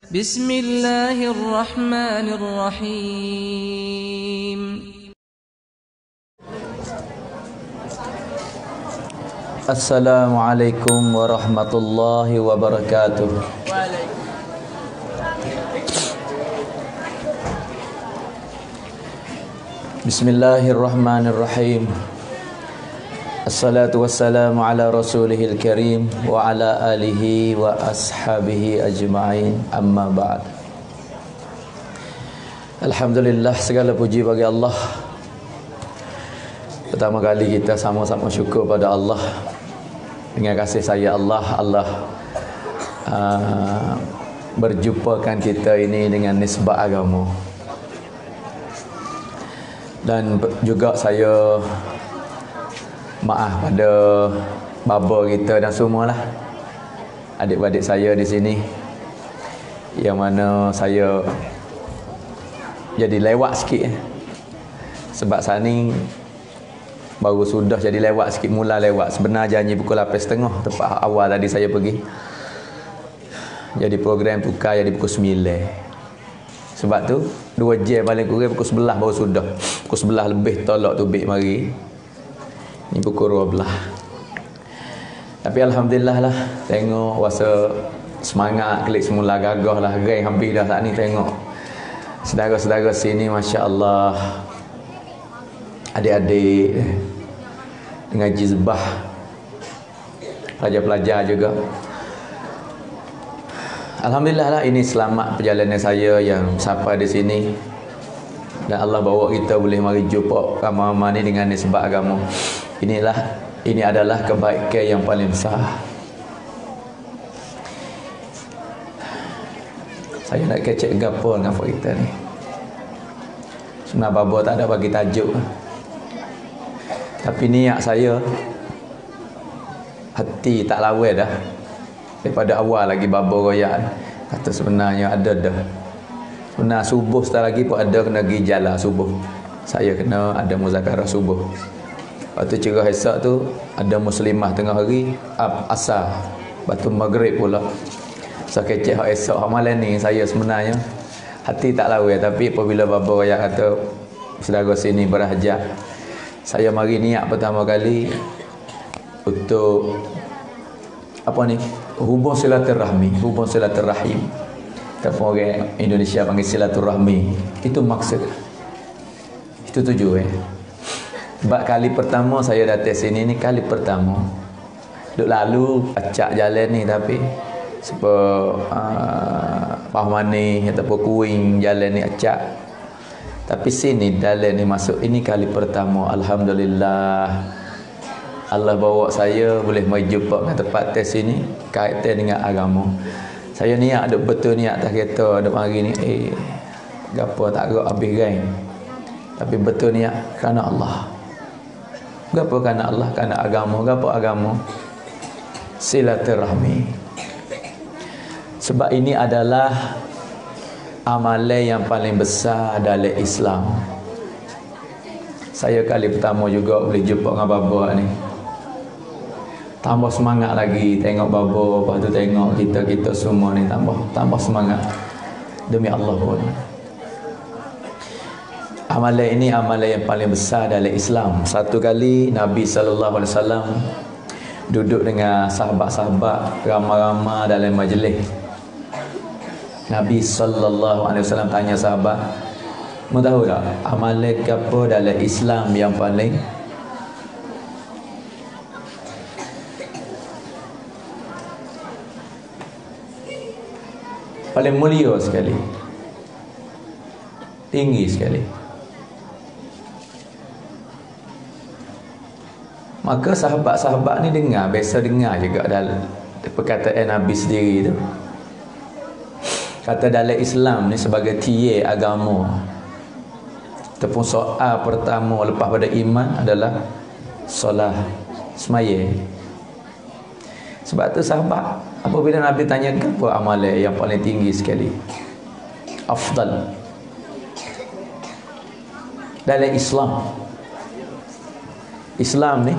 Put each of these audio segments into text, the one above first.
بسم الله الرحمن الرحيم. السلام عليكم ورحمة الله وبركاته. بسم الله الرحمن الرحيم. الصلاة والسلام على رسوله الكريم وعلى آله وأصحابه أجمعين. أما بعد. Alhamdulillah, segala puji bagi Allah. Pertama kali kita sama-sama syukur pada Allah. Dengan kasih sayang Allah berjumpakan kita ini dengan nisbah agama. Dan juga saya maaf pada baba kita dan semualah adik-adik saya di sini yang mana saya jadi lewat sikit sebab saat ni baru sudah jadi lewat sikit, mula lewat. Sebenar janji pukul 8.30 tempat awal tadi saya pergi, jadi program tukar jadi pukul 9. Sebab tu 2 jam paling kurang pukul 11 baru sudah. Pukul 11 lebih tolak tubik mari. Ni pukul 12. Tapi alhamdulillah lah, tengok rasa semangat klik semula, gagah lah, geng habis dah saat ni. Tengok saudara-saudara sini, masya-Allah, adik-adik dengan jizbah, pelajar-pelajar juga. Alhamdulillah lah, ini selamat perjalanan saya yang sampai di sini. Dan Allah bawa kita boleh mari jumpa ramai-ramai ni dengan nisbah agama. Ini adalah kebaikan yang paling besar. Saya nak kecek gapo dengan kita ni. Sebenarnya baba tak ada bagi tajuk. Tapi niat saya, hati tak lawan dah. Daripada awal lagi baba royak kata sebenarnya ada dah. Sebenarnya subuh setelah lagi pun ada kena pergi jalan subuh. Saya kena ada muzakarah subuh. Lepas tu cerah esok tu ada muslimah tengah hari asar. Lepas tu maghrib pula. So kecek hak esok hak malam ni saya sebenarnya hati tak lawan. Tapi apabila baba royak kata saudara sini berhajat, saya mari niat pertama kali untuk apa ni, hubung silaturahmi, hubung silaturahim. Ataupun orang Indonesia panggil silaturahmi. Itu maksud, itu tujuan. Sebab kali pertama saya datang sini ni kali pertama. Duk lalu acak jalan ni, tapi sebab Pahmani ataupun Kuing jalan ni acak. Tapi sini jalan ni masuk ini kali pertama. Alhamdulillah, Allah bawa saya boleh mai jumpa dengan tempat tes ini kaitan dengan agama. Saya niat ada betul niat atas kereta ada mari ni gapo tak gerak habis geng. Tapi betul niat kerana Allah. Gapo kerana Allah, kerana agama. Gapo agama? Silaturahmi. Sebab ini adalah amalan yang paling besar dalam Islam. Saya kali pertama juga boleh jumpa dengan baba ni. Tambah semangat lagi tengok baba, lepas tu tengok kita semua ni tambah semangat. Demi Allah pun. Amalan ini amalan yang paling besar dalam Islam. Satu kali Nabi SAW duduk dengan sahabat-sahabat ramai-ramai dalam majlis. Nabi SAW tanya sahabat, "Mu tahu tak amalan apa dalam Islam yang paling mulia sekali, tinggi sekali?" Maka sahabat-sahabat ni dengar, biasa dengar juga dalam perkataan Nabi sendiri tu. Kata dalam Islam ni sebagai tiye agama, ataupun soal pertama lepas pada iman adalah solat, semaya. Sebab tu sahabat, apabila Nabi tanya apa amalan yang paling tinggi sekali, afdal dalam Islam ni,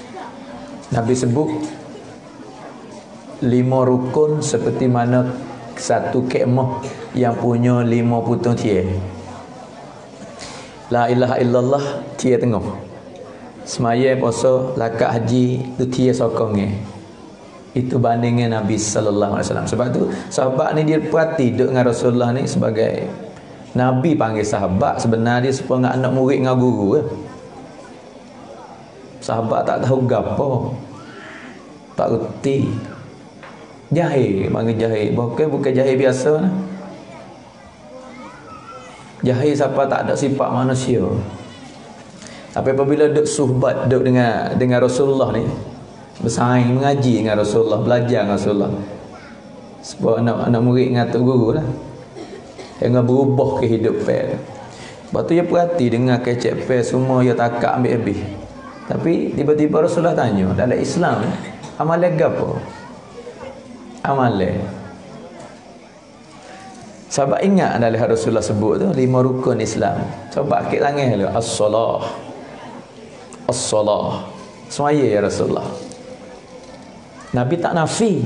Nabi sebut 5 rukun seperti mana satu kemah yang punya 5 putung tiang. La ilaha illallah tiang tengah. Semaya puasa lakat haji tu tiang sokongnya. Itu bandingnya Nabi sallallahu alaihi wasallam. Sebab tu sahabat ni dia perhati duduk dengan Rasulullah ni sebagai Nabi panggil sahabat, sebenarnya dia supaya anak murid dengan guru. Sahabat tak tahu gapo. Tak reti. Jahil, panggil jahil. Bukan jahil biasa. Jahil siapa tak ada sifat manusia. Tapi apabila duduk suhbat, duduk dengan Rasulullah ni, bersaing mengaji dengan Rasulullah, belajar dengan Rasulullah. Sebab anak murid dengan tok guru lah. Yang berubah kehidupan. Lepas tu dia perhati dengan kecek semua dia takak ambil habis. Tapi tiba-tiba Rasulullah tanya, dalam Islam amalan apa? Amalan. Sahabat ingat dalam Rasulullah sebut tu 5 rukun Islam. Sahabat akik tangan dulu, as-salah. As-salah. Semaya ya Rasulullah. Nabi tak nafi.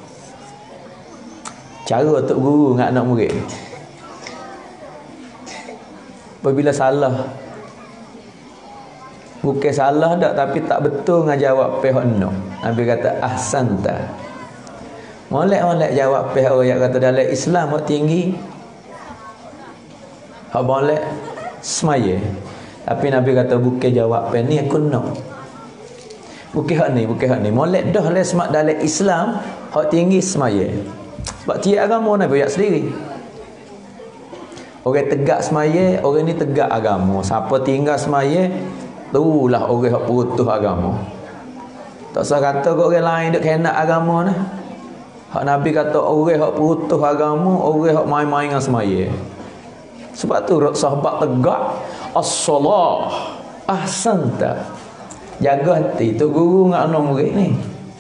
Cara tok guru dengan anak murid. Apabila salah, bukan salah dak, tapi tak betul dengan jawab pihak no. Nabi kata ahsanta. Molek jawab pihak orang yang kata dalam Islam hak tinggi. Hak molek semaya. Tapi Nabi kata bukan jawab pihak ni aku no. Bukan hak ni. Molek dah le semak dalam Islam hak tinggi semaya. Sebab tiap agama Nabi ayat sendiri. Orang tegak semaya, orang ni tegak agama. Siapa tinggal semaya, itulah orang yang putus agama. Tak usah kata ke orang lain duk kena agama ni. Hak Nabi kata orang yang putus agama, orang yang main-main dengan semaya. Sebab tu sahabat tegak, as-salah, ahsanta. Jaga hati tu guru dengan anak murid ni.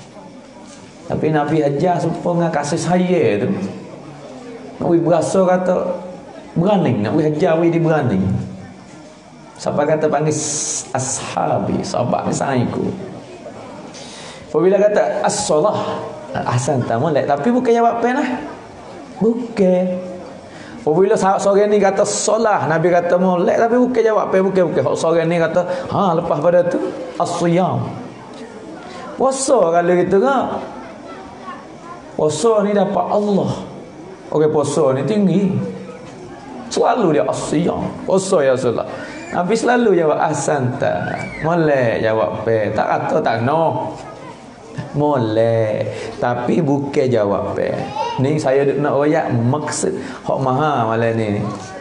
Tapi Nabi ajar supaya dengan kasih sayang tu. Nabi berasa kata berani, nak ajar dia berani. Siapa kata panggil ashabi, sahabat ni sahabatku. Apabila kata as-salah, ahsanta molek, tapi bukan jawab pen lah. Bukan. Apabila sahabat seorang ni kata solah, Nabi kata molek, tapi bukan jawab pen, bukan. Seorang ni kata, lepas pada tu as-siyam. Puasa kalau gitu kan. Puasa ni dapat Allah. Orang puasa ni tinggi. Selalu dia as-siyam. Puasa ya Rasulullah. Nabi selalu jawab ahsanta. Molek jawab pe. Tak kata tak no. Molek. Tapi bukan jawab pe. Ni saya nak royak maksud hak maha malam ni.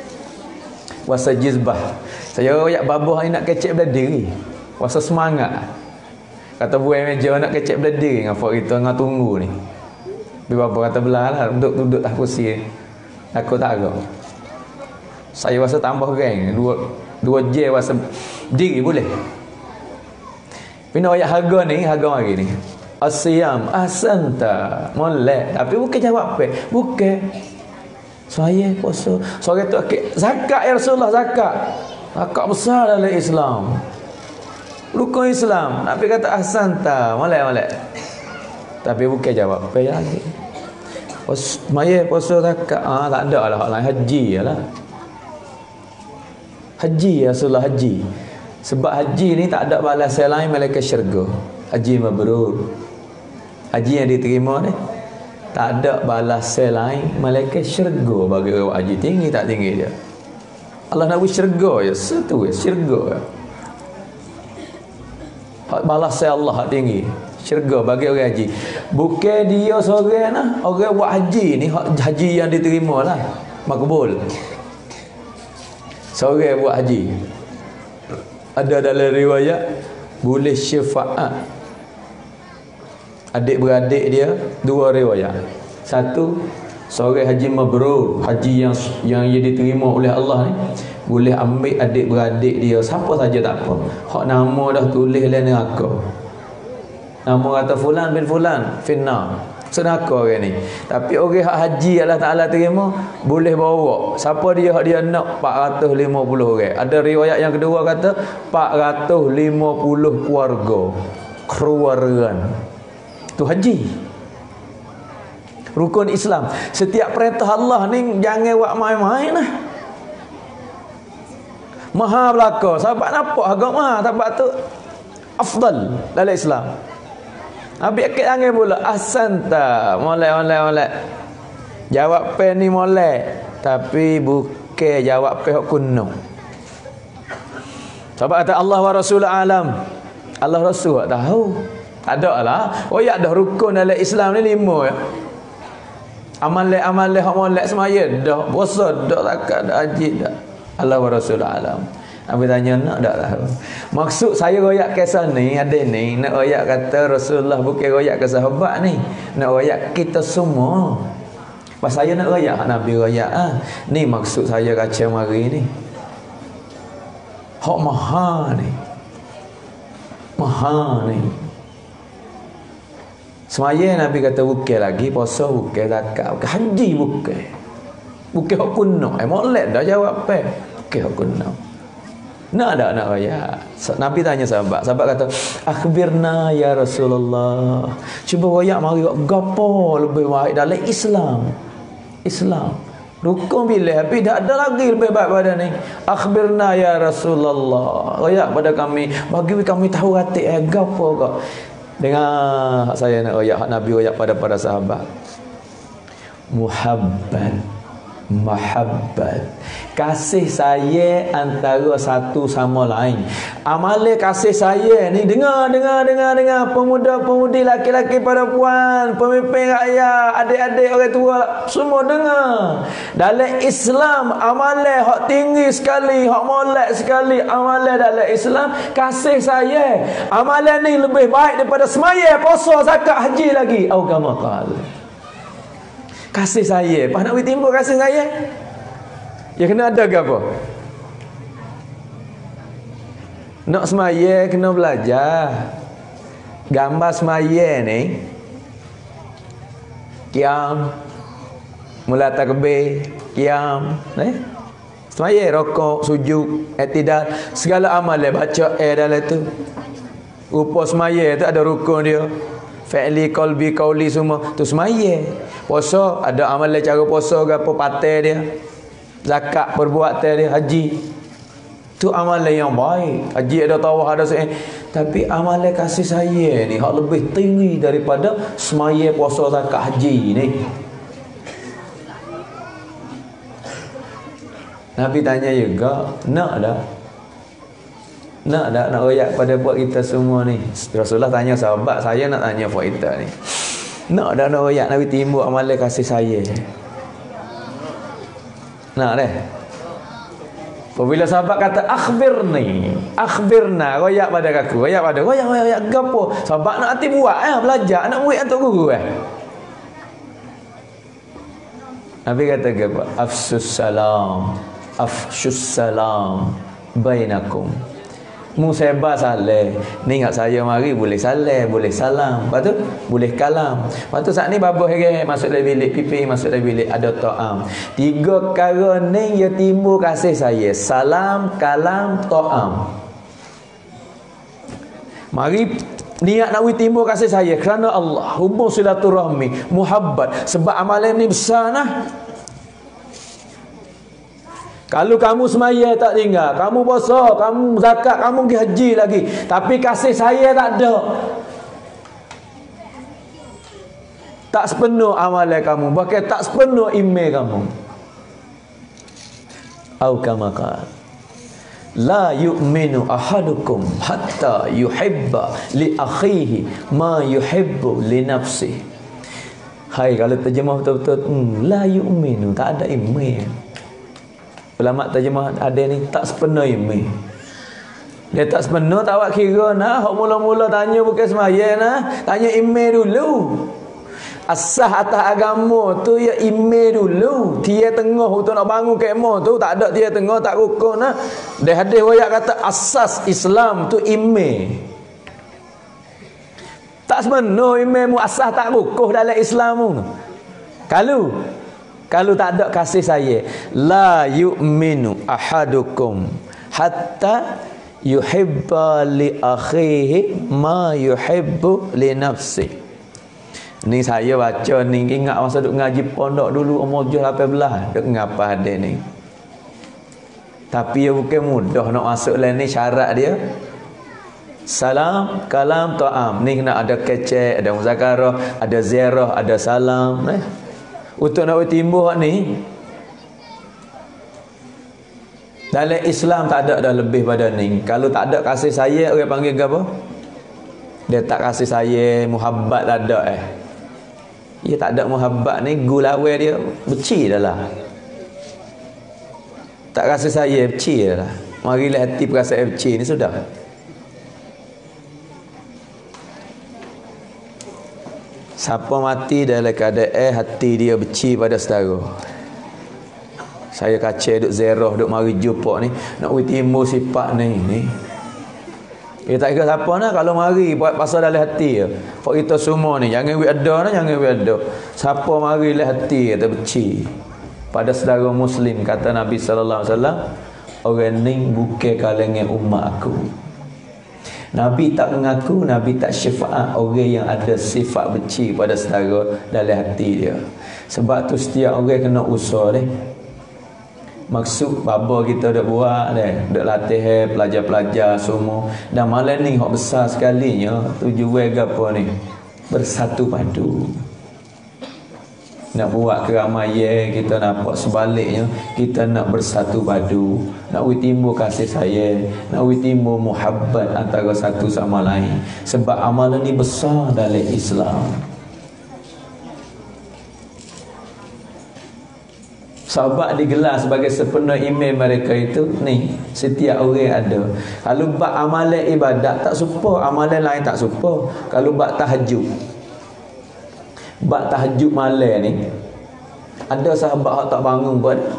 Wasa jizbah. Saya royak babah ni nak kecek berdiri. Wasa semangat. Kata buai meja nak kecek berdiri dengan fak kita tengah tunggu ni. Bi bapa kata belalah duduk tak kursi. Aku tak agak. Saya rasa tambah geng. Dua je rasa diri boleh. Pina ayat harga hari ni. As-siyam ahsanta. Molek. Tapi bukan jawab apa. Bukan. Saya puasa. Sore tu zakat ya Rasulullah, zakat. Zakat besar dalam Islam. Rukun Islam. Nabi kata ahsanta. Molek. Tapi bukan jawab apa lagi. Maya puasa zakat. Tak ada lah hak lain, haji lah. Haji ya Rasulullah, haji. Sebab haji ni tak ada balasan lain malaikat syurga. Haji mabrur. Haji yang diterima ni tak ada balasan lain malaikat syurga bagi orang haji. Tinggi tak tinggi dia. Allah nak beri syurga ya, satu syurga. Hak balasan Allah hak tinggi. Syurga bagi orang haji. Bukan dia seorang lah. Orang buat haji ni haji yang diterima lah. Makbul. Seorang buat haji. Ada dalam riwayat boleh syafaat. Adik-beradik dia dua riwayat. Satu, seorang haji mabrur, haji yang ia diterima oleh Allah ni, boleh ambil adik-beradik dia siapa saja tak apa. Hak nama dah tulis dalam neraka. Nama kata fulan bin fulan finnar. Senaka orang ni. Tapi orang hak haji Allah Taala terima boleh bawa. Siapa dia hak dia nak 450 orang. Ada riwayat yang kedua kata 450 keluarga. Keluarga. Tu haji. Rukun Islam. Setiap perintah Allah ni jangan buat main-main lah. Maha belaka. Sahabat nampak agak maha. Sahabat tu afdal dalam Islam. Habis akid angin pula. Ahsanta. Molek. Jawab pen ni molek. Tapi bukan jawab pen hak kuno. Sahabat kata Allah wa Rasul alam. Allah Rasul tak tahu. Tak ada lah. Oh ya, dah rukun dalam Islam ni 5 ya. Amal-amal hak molek semaya dah. Puasa dah, zakat dah, haji dah. Allah wa Rasul alam. Habis tanya nak tak tahu. Maksud saya royak kisah ni ada ni nak royak kata Rasulullah bukan royak ke sahabat ni. Nak royak kita semua. Pas saya nak royak Nabi royak ni maksud saya kaca mari ni. Hak maha ni. Maha ni. Semaya Nabi kata bukan lagi, puasa bukan, zakat bukan, haji bukan. Bukan hak kuno. Molek dah jawab pe. Bukan hak kuno. Nak tak nak raya? Nabi tanya sahabat. Sahabat kata, akhbirna ya Rasulullah. Cuba raya mari gapo lebih baik dalam Islam. Islam. Rukun bila tapi tak ada lagi lebih baik pada ni. Akhbirna ya Rasulullah. Raya pada kami, bagi kami tahu hati gapo kau. Dengar saya nak royak Nabi royak pada para sahabat. Mahabbat. Kasih saya antara satu sama lain. Amalan kasih saya ni dengar pemuda-pemudi, laki-laki, perempuan, pemimpin rakyat, adik-adik, orang tua, semua dengar. Dalam Islam amalan hak tinggi sekali, hak molek sekali amalan dalam Islam kasih saya. Amalan ni lebih baik daripada semaya, puasa, zakat, haji lagi. Au kama qala. Kasih saya. Pas nak timbul kasih saya. Ya kena ada ke apa? Nak semaya kena belajar. Gambar semaya ni qiyam, mula takbir, qiyam, semaya, rokok, sujud, i'tidal, segala amalan baca dalam tu. Rupa semaya tu ada rukun dia. Fi'li, qalbi, qauli semua tu semaya. Puasa ada amalan cara puasa ke apa patai dia. Zakat perbuatan dia, haji tu amalan yang baik. Haji ada tawaf ada tapi amalan kasih saya ni hak lebih tinggi daripada semaya, puasa, zakat, haji ni. Nabi tanya juga, nak royak pada buat kita semua ni. Rasulullah tanya sahabat, saya nak tanya buat kita ni. Nak royak Nabi timbul amalan kasih saya. Nak deh. Apabila sahabat kata akhbirna, royak pada aku, royak gapo? Sahabat nak hati buat belajar, nak murid untuk guru Nabi kata gapo? Afsus salam bainakum. Mu sebar saleh. Ni ingat saya mari boleh saleh, boleh salam. Lepas tu boleh kalam. Lepas tu saat ni babah hari masuk dalam bilik, pipi masuk dalam bilik ada ta'am. 3 perkara ni ya timbul kasih saya. Salam, kalam, ta'am. Mari niat nak timbul kasih saya kerana Allah, hubung silaturahmi, muhabbat. Sebab amalan ni besar nah. Kalau kamu semaya tak tinggal, kamu puasa, kamu zakat, kamu pergi haji lagi, tapi kasih saya tak ada. Tak sepenuh amalan kamu, bahkan tak sepenuh iman kamu. Au kama qala la yu'minu ahadukum hatta yuhibba li akhihi ma yuhibbu li nafsihi. Hai, kalau terjemah betul-betul la yu'minu, tak ada iman. Ulama terjemah ada ni tak sepenuh iman. Dia tak sepenuh, tak awak kira nah. Hak mula-mula tanya bukan semaya nah. Tanya iman dulu. Asah atas agama tu ya iman dulu. Dia tengah tu nak bangun kemah tu tak ada dia tengah tak rukun nah. Dia hadis riwayat kata asas Islam tu iman. Tak sepenuh iman mu asah tak rukun dalam Islam mu. Kalau tak ada kasih saya, la yu'minu ahadukum hatta yuhibba li akhihi ma yuhibbu li nafsi. Ni saya baca ni, ingat masa duk ngaji pondok dulu umur 18 duk ngapa hadis ni. Tapi dia bukan mudah nak masuk lain ni, syarat dia salam, kalam, ta'am. Ni kena ada kecek, ada muzakarah, ada ziarah, ada salam. Untuk nak bertimbuh ni, dalam Islam tak ada dah lebih pada ni. Kalau tak ada kasih sayang, orang panggil apa? Dia tak kasih sayang, muhabbat tak ada Dia tak ada muhabbat ni, gulawai dia beci dah lah. Tak kasih sayang, beci dah lah. Marilah hati perasaan beci ni sudah. Siapa mati dalam keadaan hati dia beci pada saudara. Saya kacau duk zerah, duk mari jumpa ni, nak timbul sifat ni. Dia tak kira siapa nak, kalau mari buat pasal dalam hati dia. Pak kita semua ni, jangan we ada, jangan we ada. Siapa marilah hati dia benci pada saudara muslim, kata Nabi sallallahu alaihi wasallam, orang ni bukan kalangan umat aku. Nabi tak mengaku, Nabi tak syafaat orang yang ada sifat benci pada saudara dalam hati dia. Sebab tu setiap orang kena usaha ni. Maksud baba kita dah buat dah latih pelajar-pelajar semua. Dan malam ni hak besar sekalinya tujuan gapo ni? Bersatu padu. Nak buat keramaian, kita nampak sebaliknya kita nak bersatu padu, nak timbul kasih sayang, nak timbul muhabbat antara satu sama lain. Sebab amalan ni besar dalam Islam. Sahabat digelar sebagai sepenuh iman mereka itu ni, setiap orang ada. Kalau bab amalan ibadat tak serupa, amalan lain tak serupa. Kalau bab tahajud, bab tahajud malam ni, ada sahabat hak tak bangun pun ada.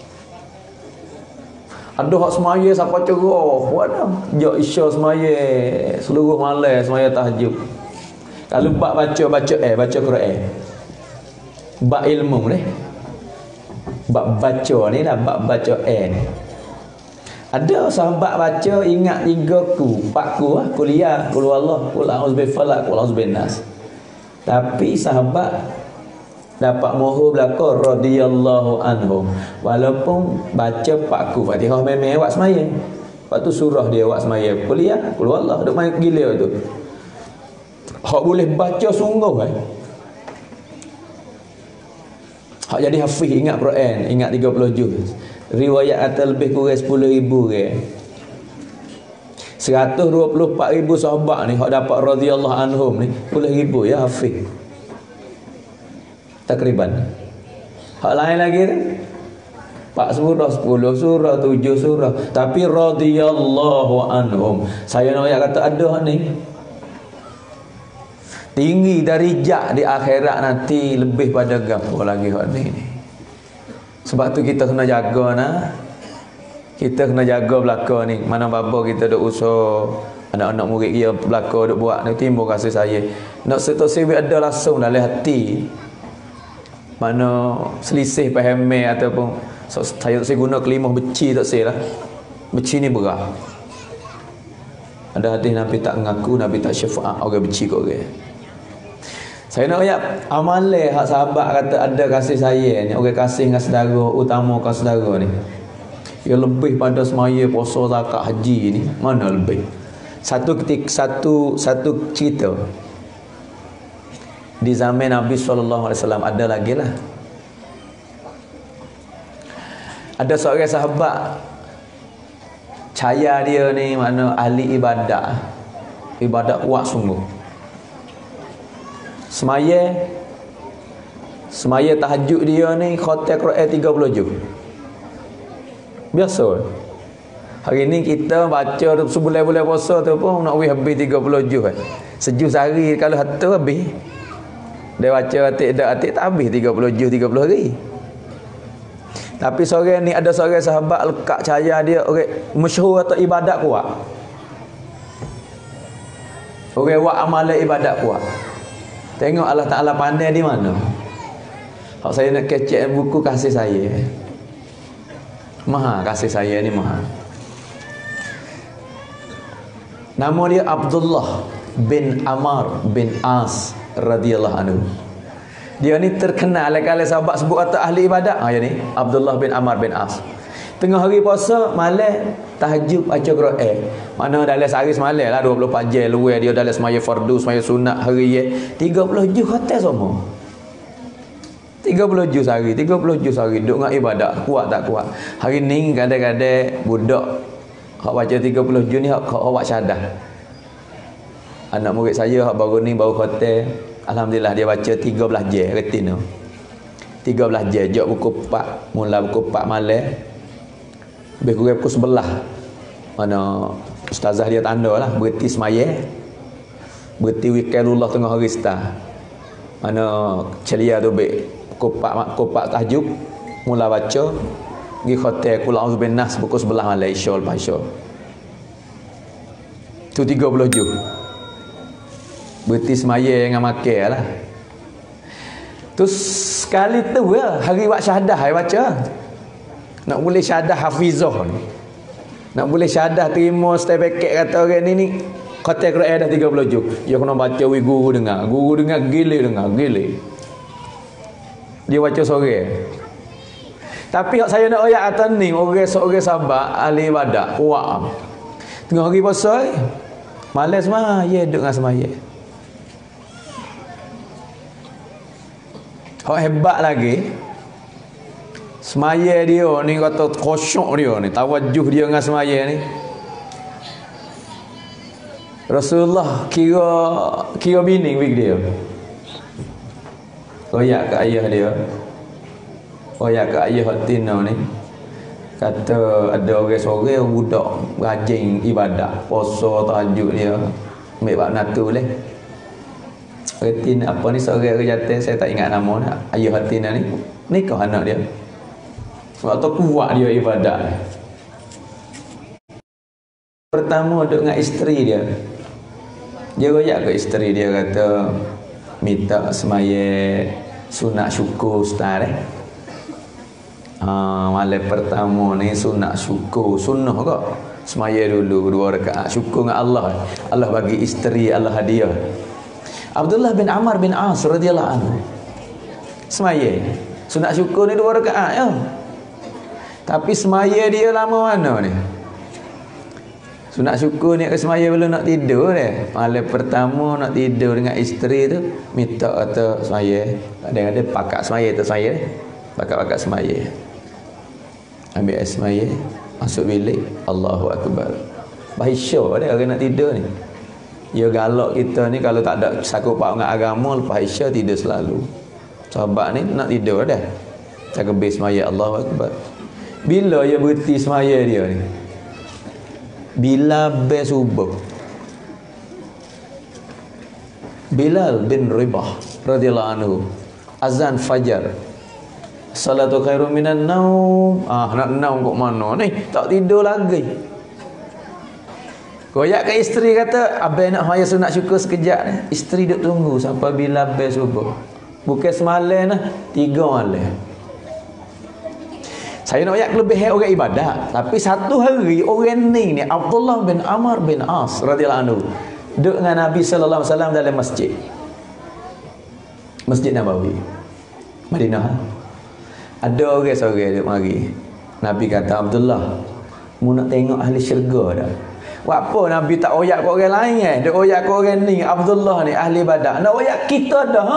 Ada hak semaya sampai cerah pun ada. Jak isya semaya seluruh malam semaya tahajud. Kalau bab baca Quran, bab ilmu ni, bab baca ni lah, bab baca ni. Ada sahabat baca ingat 3 ku, 4 ku lah, kuliah, kul wallah, kul a'udzu bifalaq, kul a'udzu binnas. Tapi sahabat dapat mohon belaka radhiyallahu anhum, walaupun baca 4 ku Fatihah memang awak semaya. Lepas tu surah dia awak semaya, kuliah, kul wallah, duk main gila tu. Hak boleh baca sungguh hak jadi hafiz, ingat Quran, ingat 30 juz. Riwayat kata lebih kurang 10,000 ke. 124,000 sahabat ni hak dapat radhiyallahu anhum ni, 10,000 ya hafiz. Takriban. Hak lain lagi tu 4 surah, 10 surah, 7 surah. Tapi radhiyallahu anhum, saya nak kata ada ni tinggi darjat di akhirat nanti lebih pada gapo lagi hak ni. Sebab tu kita kena jaga kita kena jaga belaka ni. Mana bapa kita duk usaha, anak-anak murid dia belaka duk buat ni, timbul kasih sayang. Nak setok ada langsung dalam hati. Mana selisih faham ataupun saya guna kelimah beci tak lah. Beci ni berat. Ada hadis Nabi tak mengaku, Nabi tak syafaat orang beci ke orang. Saya nak ayat amalan hak sahabat kata ada kasih sayang ni, orang kasih dengan saudara, utamakan saudara ni. Ia lebih pada semaya, puasa, zakat, haji ni, mana lebih? Satu cerita di zaman Nabi SAW ada lagi lah. Ada seorang sahabat, cahaya dia ni mana ahli ibadat kuat sungguh. Semaya tahajud dia ni khatam Quran 30 juz. Biasa. Hari ni kita baca sebulan-bulan puasa tu pun nak habis 30 juz. Sejuz sehari kalau satu habis. Dia baca atik tak habis 30 juz 30 hari. Tapi seorang ni ada seorang sahabat lekat cahaya dia orang masyhur atau ibadat kuat. Orang buat amalan ibadat kuat. Tengok Allah Ta'ala pandai di mana. Kalau saya nak kecek buku kasih saya, maha kasih saya ni maha. Nama dia Abdullah bin Amr bin As radhiyallahu anhu. Dia ni terkenal kalau sahabat sebut kata ahli ibadat. Ya ni Abdullah bin Amr bin As. Tengah hari puasa malam tahajud baca Quran. Mana dalam sehari semalam lah 24 jam luar dia dalam semaya fardu, semaya sunat hari ye 30 juz khatam semua. 30 juz sehari, 30 juz sehari duk dengan ibadat, kuat tak kuat. Hari ni kadang-kadang budak hak baca 30 juz ni hak buat syahadah. Anak murid saya hak baru ni baru khatam, alhamdulillah dia baca 13 juz retin tu. 13 juz jok buku 4, mula buku 4 malam. Lebih kurang pukul 11. Mana ustazah dia tanda lah berhenti semaya, berhenti wikalullah tengah hari start. Mana celia tu pukul 4 tahajud mula baca pergi khatam qul a'udzu binnas pukul 11 malam isya lepas isya. Tu 30 juz. Berhenti semaya dengan makan lah. Tu sekali tu ya hari buat syahadah dia baca. Nak boleh syahadah hafizah ni. Nak boleh syahadah terima sertifikat kata orang ni khatam Quran dah 30 juz. Dia kena baca guru dengar gile dengar gile. Dia baca sore. Tapi saya nak ayat atas ni orang seorang sahabat ahli ibadat kuat. Tengah hari puasa malam semua dia duduk dengan semaya. Hak hebat lagi semaya dia ni kata khusyuk dia ni, tawajuh dia dengan semaya ni. Rasulullah kira bini wig dia. Royak ke ayah dia. Royak ke ayah Hatina ni. Kata ada orang sore budak rajin ibadat, puasa tahajud dia. Ambil bab natu leh. Retin apa ni seorang kejahatan saya tak ingat nama nak. Ayah Hatina ni nikah anak dia. Sebab tu kuat dia ibadat. Pertama duduk dengan isteri dia. Dia royak ke isteri dia kata minta semaya sunat syukur ustaz malam pertama ni sunat syukur sunnah ke semaya dulu 2 rakaat syukur dengan Allah. Allah bagi isteri, Allah hadiah. Abdullah bin Amr bin As radhiyallahu anhu semaya sunat syukur ni 2 rakaat ya. Tapi semaya dia lama mana ni? Sunat syukur ni ke semaya belum nak tidur dia. Malam pertama nak tidur dengan isteri tu minta kata semaya. Kadang-kadang pakat semaya tu semaya. Pakat-pakat semaya. Ambil air semaya, masuk bilik, Allahu Akbar. Bahisya dia orang nak tidur ni. Ya galak kita ni kalau tak ada sakut pak dengan agama lepas isya tidur selalu. Sahabat ni nak tidur dah. Cakap semaya Allahu Akbar. Bila dia berhenti semaya dia ni? Bila subuh. Bilal bin Ribah radhiyallahu anhu azan fajar. Salatu khairum minan naum. Nak naum kok mana ni? Tak tidur lagi. Koyak ke isteri kata, "Abang nak haya sunat syukur sekejap ni." Isteri duk tunggu sampai bila subuh. Bukan semalam dah, 3 malam. Saya nak ayat kelebihan orang ibadat. Tapi satu hari orang ni Abdullah bin Amr bin As radhiyallahu anhu duduk dengan Nabi sallallahu alaihi wasallam dalam masjid. Masjid Nabawi. Madinah. Ada orang sore duduk mari. Nabi kata, "Abdullah, mu nak tengok ahli syurga dah." Apa Nabi tak oyak ke orang lain Dia oyak ke orang ni Abdullah ni ahli ibadat. Nak oyak kita dah.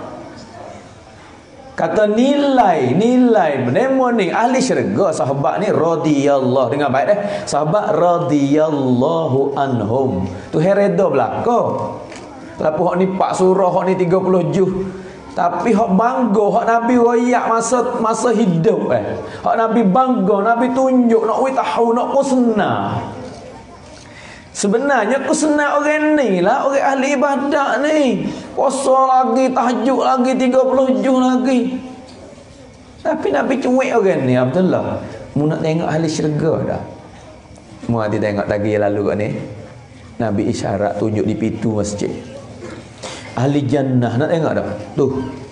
Kata nilai menemu ni ahli syurga sahabat ni radhiyallahu dengan baik sahabat radhiyallahu anhum tu hereda belaka. Lepas hak ni 4 surah, hak ni 30 juz. Tapi hak bangga hak Nabi royak masa hidup hak Nabi bangga, Nabi tunjuk nak tahu nak kusna. Sebenarnya kusna orang ni lah, orang ahli ibadat ni. Puasa lagi, tahajud lagi, 30 juz lagi. Tapi Nabi cuek orang ni, Abdullah. Mu nak tengok ahli syurga dah. Mu nanti tengok lagi lalu kat ni. Nabi isyarat tunjuk di pintu masjid. Ahli jannah nak tengok dah. Tuh.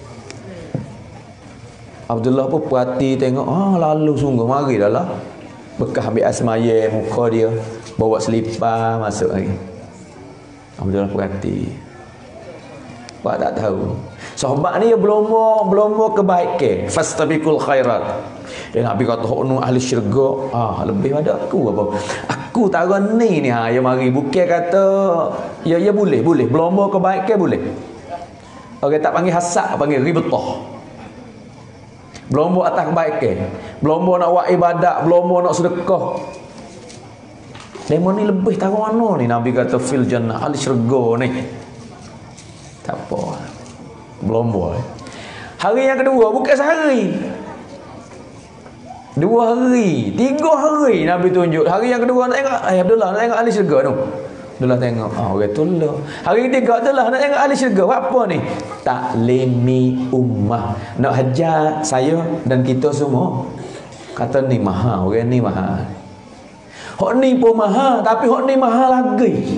Abdullah pun perhati tengok. Lalu sungguh mari dah lah. Bekas ambil asmaya muka dia. Bawa selipar masuk lagi. Abdullah perhati. Pak tak tahu. Sahabat ni dia belum kebaikan. Fastabiqul khairat. Dia Nabi kata hok ahli syurga, lebih pada aku apa? Aku tara ni ya mari bukan kata ya boleh. Belum kebaikan boleh. Orang tak panggil hasad, panggil ribtah. Belum atas kebaikan. Belum nak buat ibadat, belum nak sedekah. Lemon ni lebih tahu mana ni Nabi kata fil jannah ahli syurga ni. Tak apa. Belum buat. Hari yang kedua bukan sehari. 2 hari, 3 hari Nabi tunjuk. Hari yang kedua nak tengok Abdullah nak tengok ahli syurga tu. Abdullah tengok, orang tolak. Hari ketiga Abdullah nak tengok ahli syurga. Apa ni? Taklimi ummah. Nak hajar saya dan kita semua. Kata ni mahal, orang ni mahal. Hak ni pun mahal, tapi hak ni mahal lagi.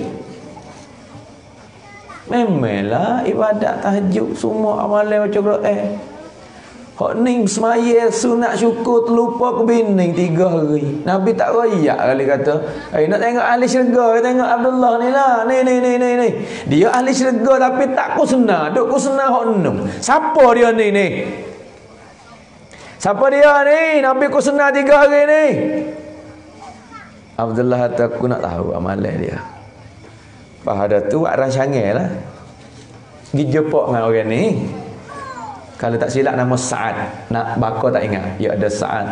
Memanglah ibadat tahajud semua amalan baca Quran. Hak ni semaya sunat syukur terlupa kebining 3 hari. Nabi tak royak kali kata, nak tengok ahli syurga, tengok Abdullah ni lah. Ni. Dia ahli syurga tapi tak kusna, duk kusna hak enam. Siapa dia ni? Siapa dia ni? Nabi kusna 3 hari ni. Abdullah kata aku nak tahu amalan dia. Pada tu buat rancangan lah. Pergi jumpa dengan orang ni. Kalau tak silap nama Sa'ad. Nak bakar tak ingat. Ya ada Sa'ad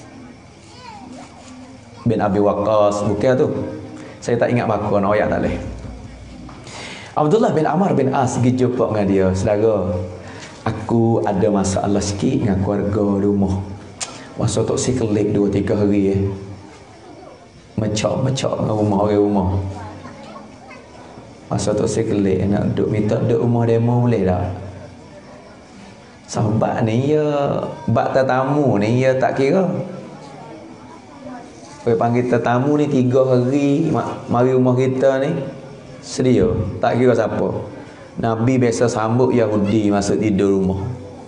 bin Abi Waqqas. Bukan tu. Saya tak ingat bakar. Nak ayat tak boleh. Abdullah bin Amr bin As pergi jumpa dengan dia. Saudara, aku ada masalah sikit dengan keluarga rumah. Masa tok si kelip 2-3 hari Mecok dengan orang rumah. Masa tok si kelip nak duduk minta duduk rumah demo boleh tak? Sahabat ni ya bak tetamu ni ya tak kira. Orang panggil tetamu ni 3 hari mari rumah kita ni sedia, tak kira siapa. Nabi biasa sambut Yahudi masuk tidur rumah.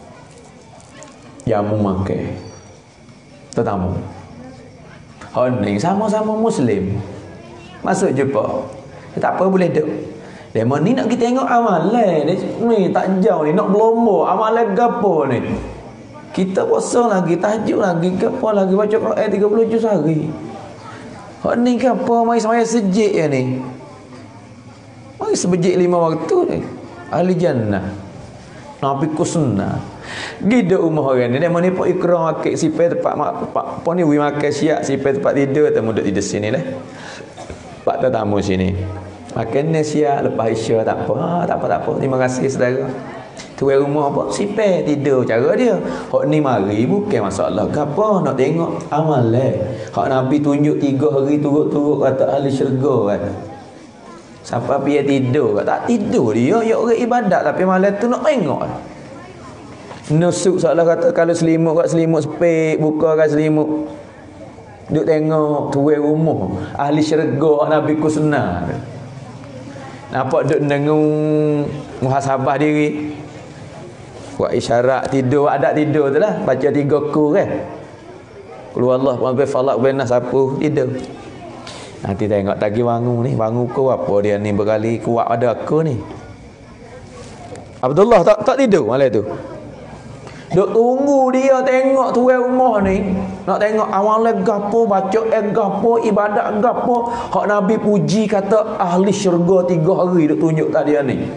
Jamu makan. Tetamu. Hening sama-sama Muslim. Masuk jumpa. Tak apa boleh duduk. Demo ni nak kita tengok amalan ni tak jauh ni nak berlomba amalan gapo ni. Kita puasa lagi, tahajud lagi, gapo lagi baca Quran 30 juz sehari. Hak ni gapo mai semaya sejik ya ni. Mai sebejik 5 waktu ni. Ahli jannah. Nabi kusna. Gida rumah orang ni demo ni pun ikram akik sipai tempat apa ni wi makan siap sipai tempat tidur temu duduk di sini lah. Pak tetamu sini. Makan siap lepas isya tak apa. Terima kasih saudara. Tuan rumah apa? Sipai tidur cara dia. Hak ni mari bukan masalah gapo nak tengok amalan. Hak Nabi tunjuk 3 hari turut-turut kata ahli syurga kan. Siapa dia tidur tak tidur dia ya orang ibadat tapi malam tu nak tengok. Nusuk seolah kata kalau selimut kat selimut sepik buka kat selimut duk tengok tuan rumah ahli syurga Nabi kusna. Nampak duk dengung muhasabah diri. Buat isyarat tidur, adat tidur tu lah. Baca 3 kur kan. Keluar Allah, sampai falak benas apa tidur. Nanti tengok tadi bangun ni. Bangun ku apa dia ni berkali kuat ada aku ni. Abdullah tak tidur malam tu. Duk tunggu dia tengok tuan rumah ni. Nak tengok amalan gapo, baca gapo, ibadat gapo. Hak Nabi puji kata ahli syurga 3 hari duk tunjuk tak dia ni.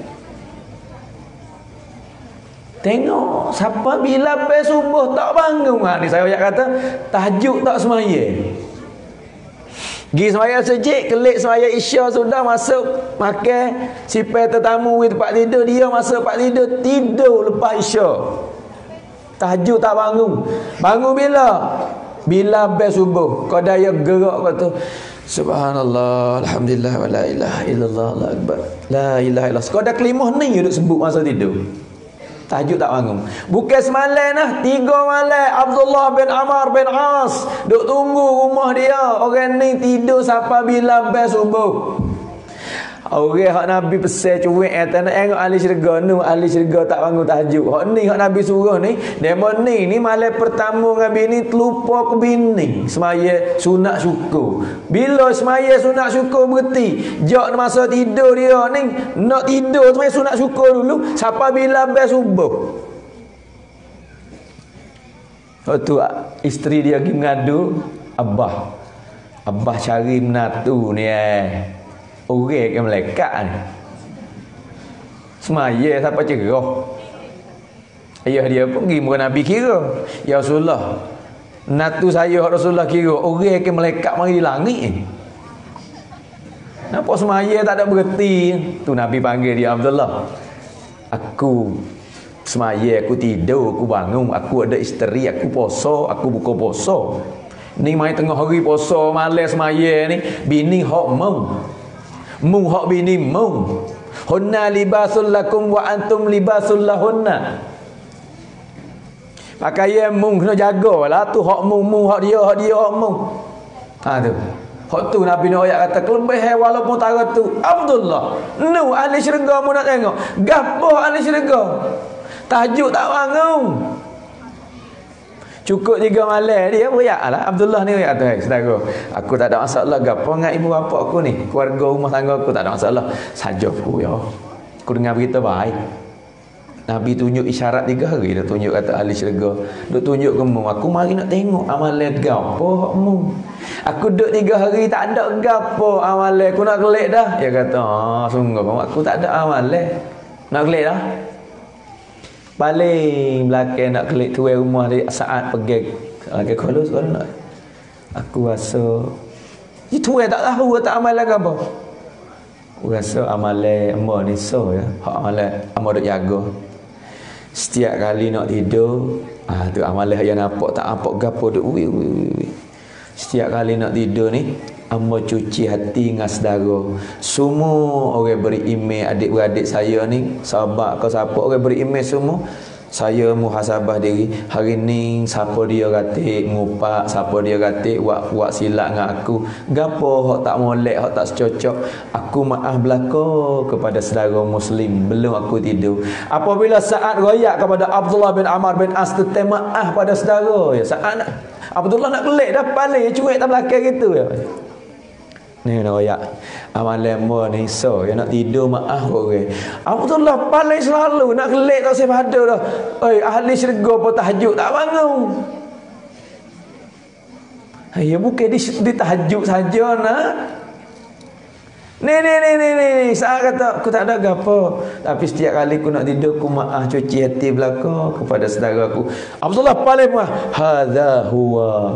Tengok siapa bila lepas subuh tak bangun. Ni saya nak kata tahajud tak semaya. Pergi semaya sejik, kelik semaya isya sudah masuk makan, sipai tetamu di tempat tidur, dia masuk tempat tidur lepas isya. Tahajud tak bangun. Bangun bila? Bila lepas subuh. Kau daya gerak kata subhanallah, alhamdulillah, wa la ilaha illallah, la akbar, la ilaha illallah. Kau dah kelimah ni duduk sebut masa tidur. Tahajud tak bangun. Bukan semalam lah, 3 malam Abdullah bin Amr bin As duk tunggu rumah dia. Orang ni tidur sampai bila lepas subuh. Orang hak Nabi pesan cuik nak tengok ahli syurga ni, ahli syurga tak bangun tahajud. Hak ni hak Nabi suruh ni, demo ni malam pertama dengan bini terlupa ke bini. Semaya sunat syukur. Bila semaya sunat syukur berhenti, jak masa tidur dia ni, nak tidur semaya sunat syukur dulu, sampai bila habis subuh. Tu isteri dia pergi mengadu, Abah cari menatu ni orang ke malaikat ni. Semaya siapa cerah. Ayah dia pun pergi muka Nabi kira, ya Rasulullah, menatu saya Rasulullah kira orang ke malaikat mari di langit ni. Nampak semaya tak ada berhenti. Tu Nabi panggil dia, Abdullah, aku semaya, aku tidur, aku bangun, aku ada isteri, aku poso, aku buka poso. Ni mai tengah hari poso malam semaya ni, bini hak mu hak bini mu. Hunna libasul lakum wa antum libasul lahunna. Pakaian mu kena jagalah tu, hak mu hak dia hak mu. Tu. Hak tu Nabi nak ayat kata kelebihan walaupun tara tu. Abdullah, nu ahli syurga mu nak tengok. Gapo ahli syurga? Tahajud tak bangun. Cukup 3 malam dia beriaklah. Abdullah ni beriak tu, saudara. Aku tak ada masalah gapo dengan ibu bapa aku ni. Keluarga rumah tangga aku tak ada masalah. Saja aku ya. Aku dengar berita baik. Nabi tunjuk isyarat 3 hari dia tunjuk kata ahli syurga. Duk tunjuk ke mu. Aku mari nak tengok amalan gapo hakmu. Aku duduk 3 hari tak ada gapo amalan. Aku nak kelik dah. Dia kata, sungguh aku tak ada amalan. Nak kelik dah. Paling belakang nak kelik tuai rumah dia saat pergi lagi kolus nak. Aku rasa itu tak tahu tak amalan ke apa. Aku rasa amalan amor ni so ya. Hak amalan amor duk jaga. Setiap kali nak tidur, tu amalan yang nampak tak nampak gapo duk wi. Setiap kali nak tidur ni, amor cuci hati dengan saudara. Semua orang beriman, adik-beradik saya ni, sahabat ke siapa orang beriman semua, saya muhasabah diri. Hari ni siapa dia kata ngupak, siapa dia kata buat silap dengan aku, gapo hak tak molek, hak tak secocok, aku maaf belaka kepada saudara muslim belum aku tidur. Apabila saat royak kepada Abdullah bin Amr bin As, maaf pada saudara ya. Saat Abdullah nak kelik dah paling cuik tak belakang gitu ya. Ni nak royak amalan mo ni so ya, nak tidur maaf orang. Abdullah paling selalu nak kelik tak sepada dah. Oi ahli syurga pun tahajud tak bangun. Ya bukan di tahajud saja nak. Ni saya kata aku tak ada gapo, tapi setiap kali aku nak tidur aku maaf cuci hati belaka kepada saudara aku. Abdullah paling maaf. Hadza huwa.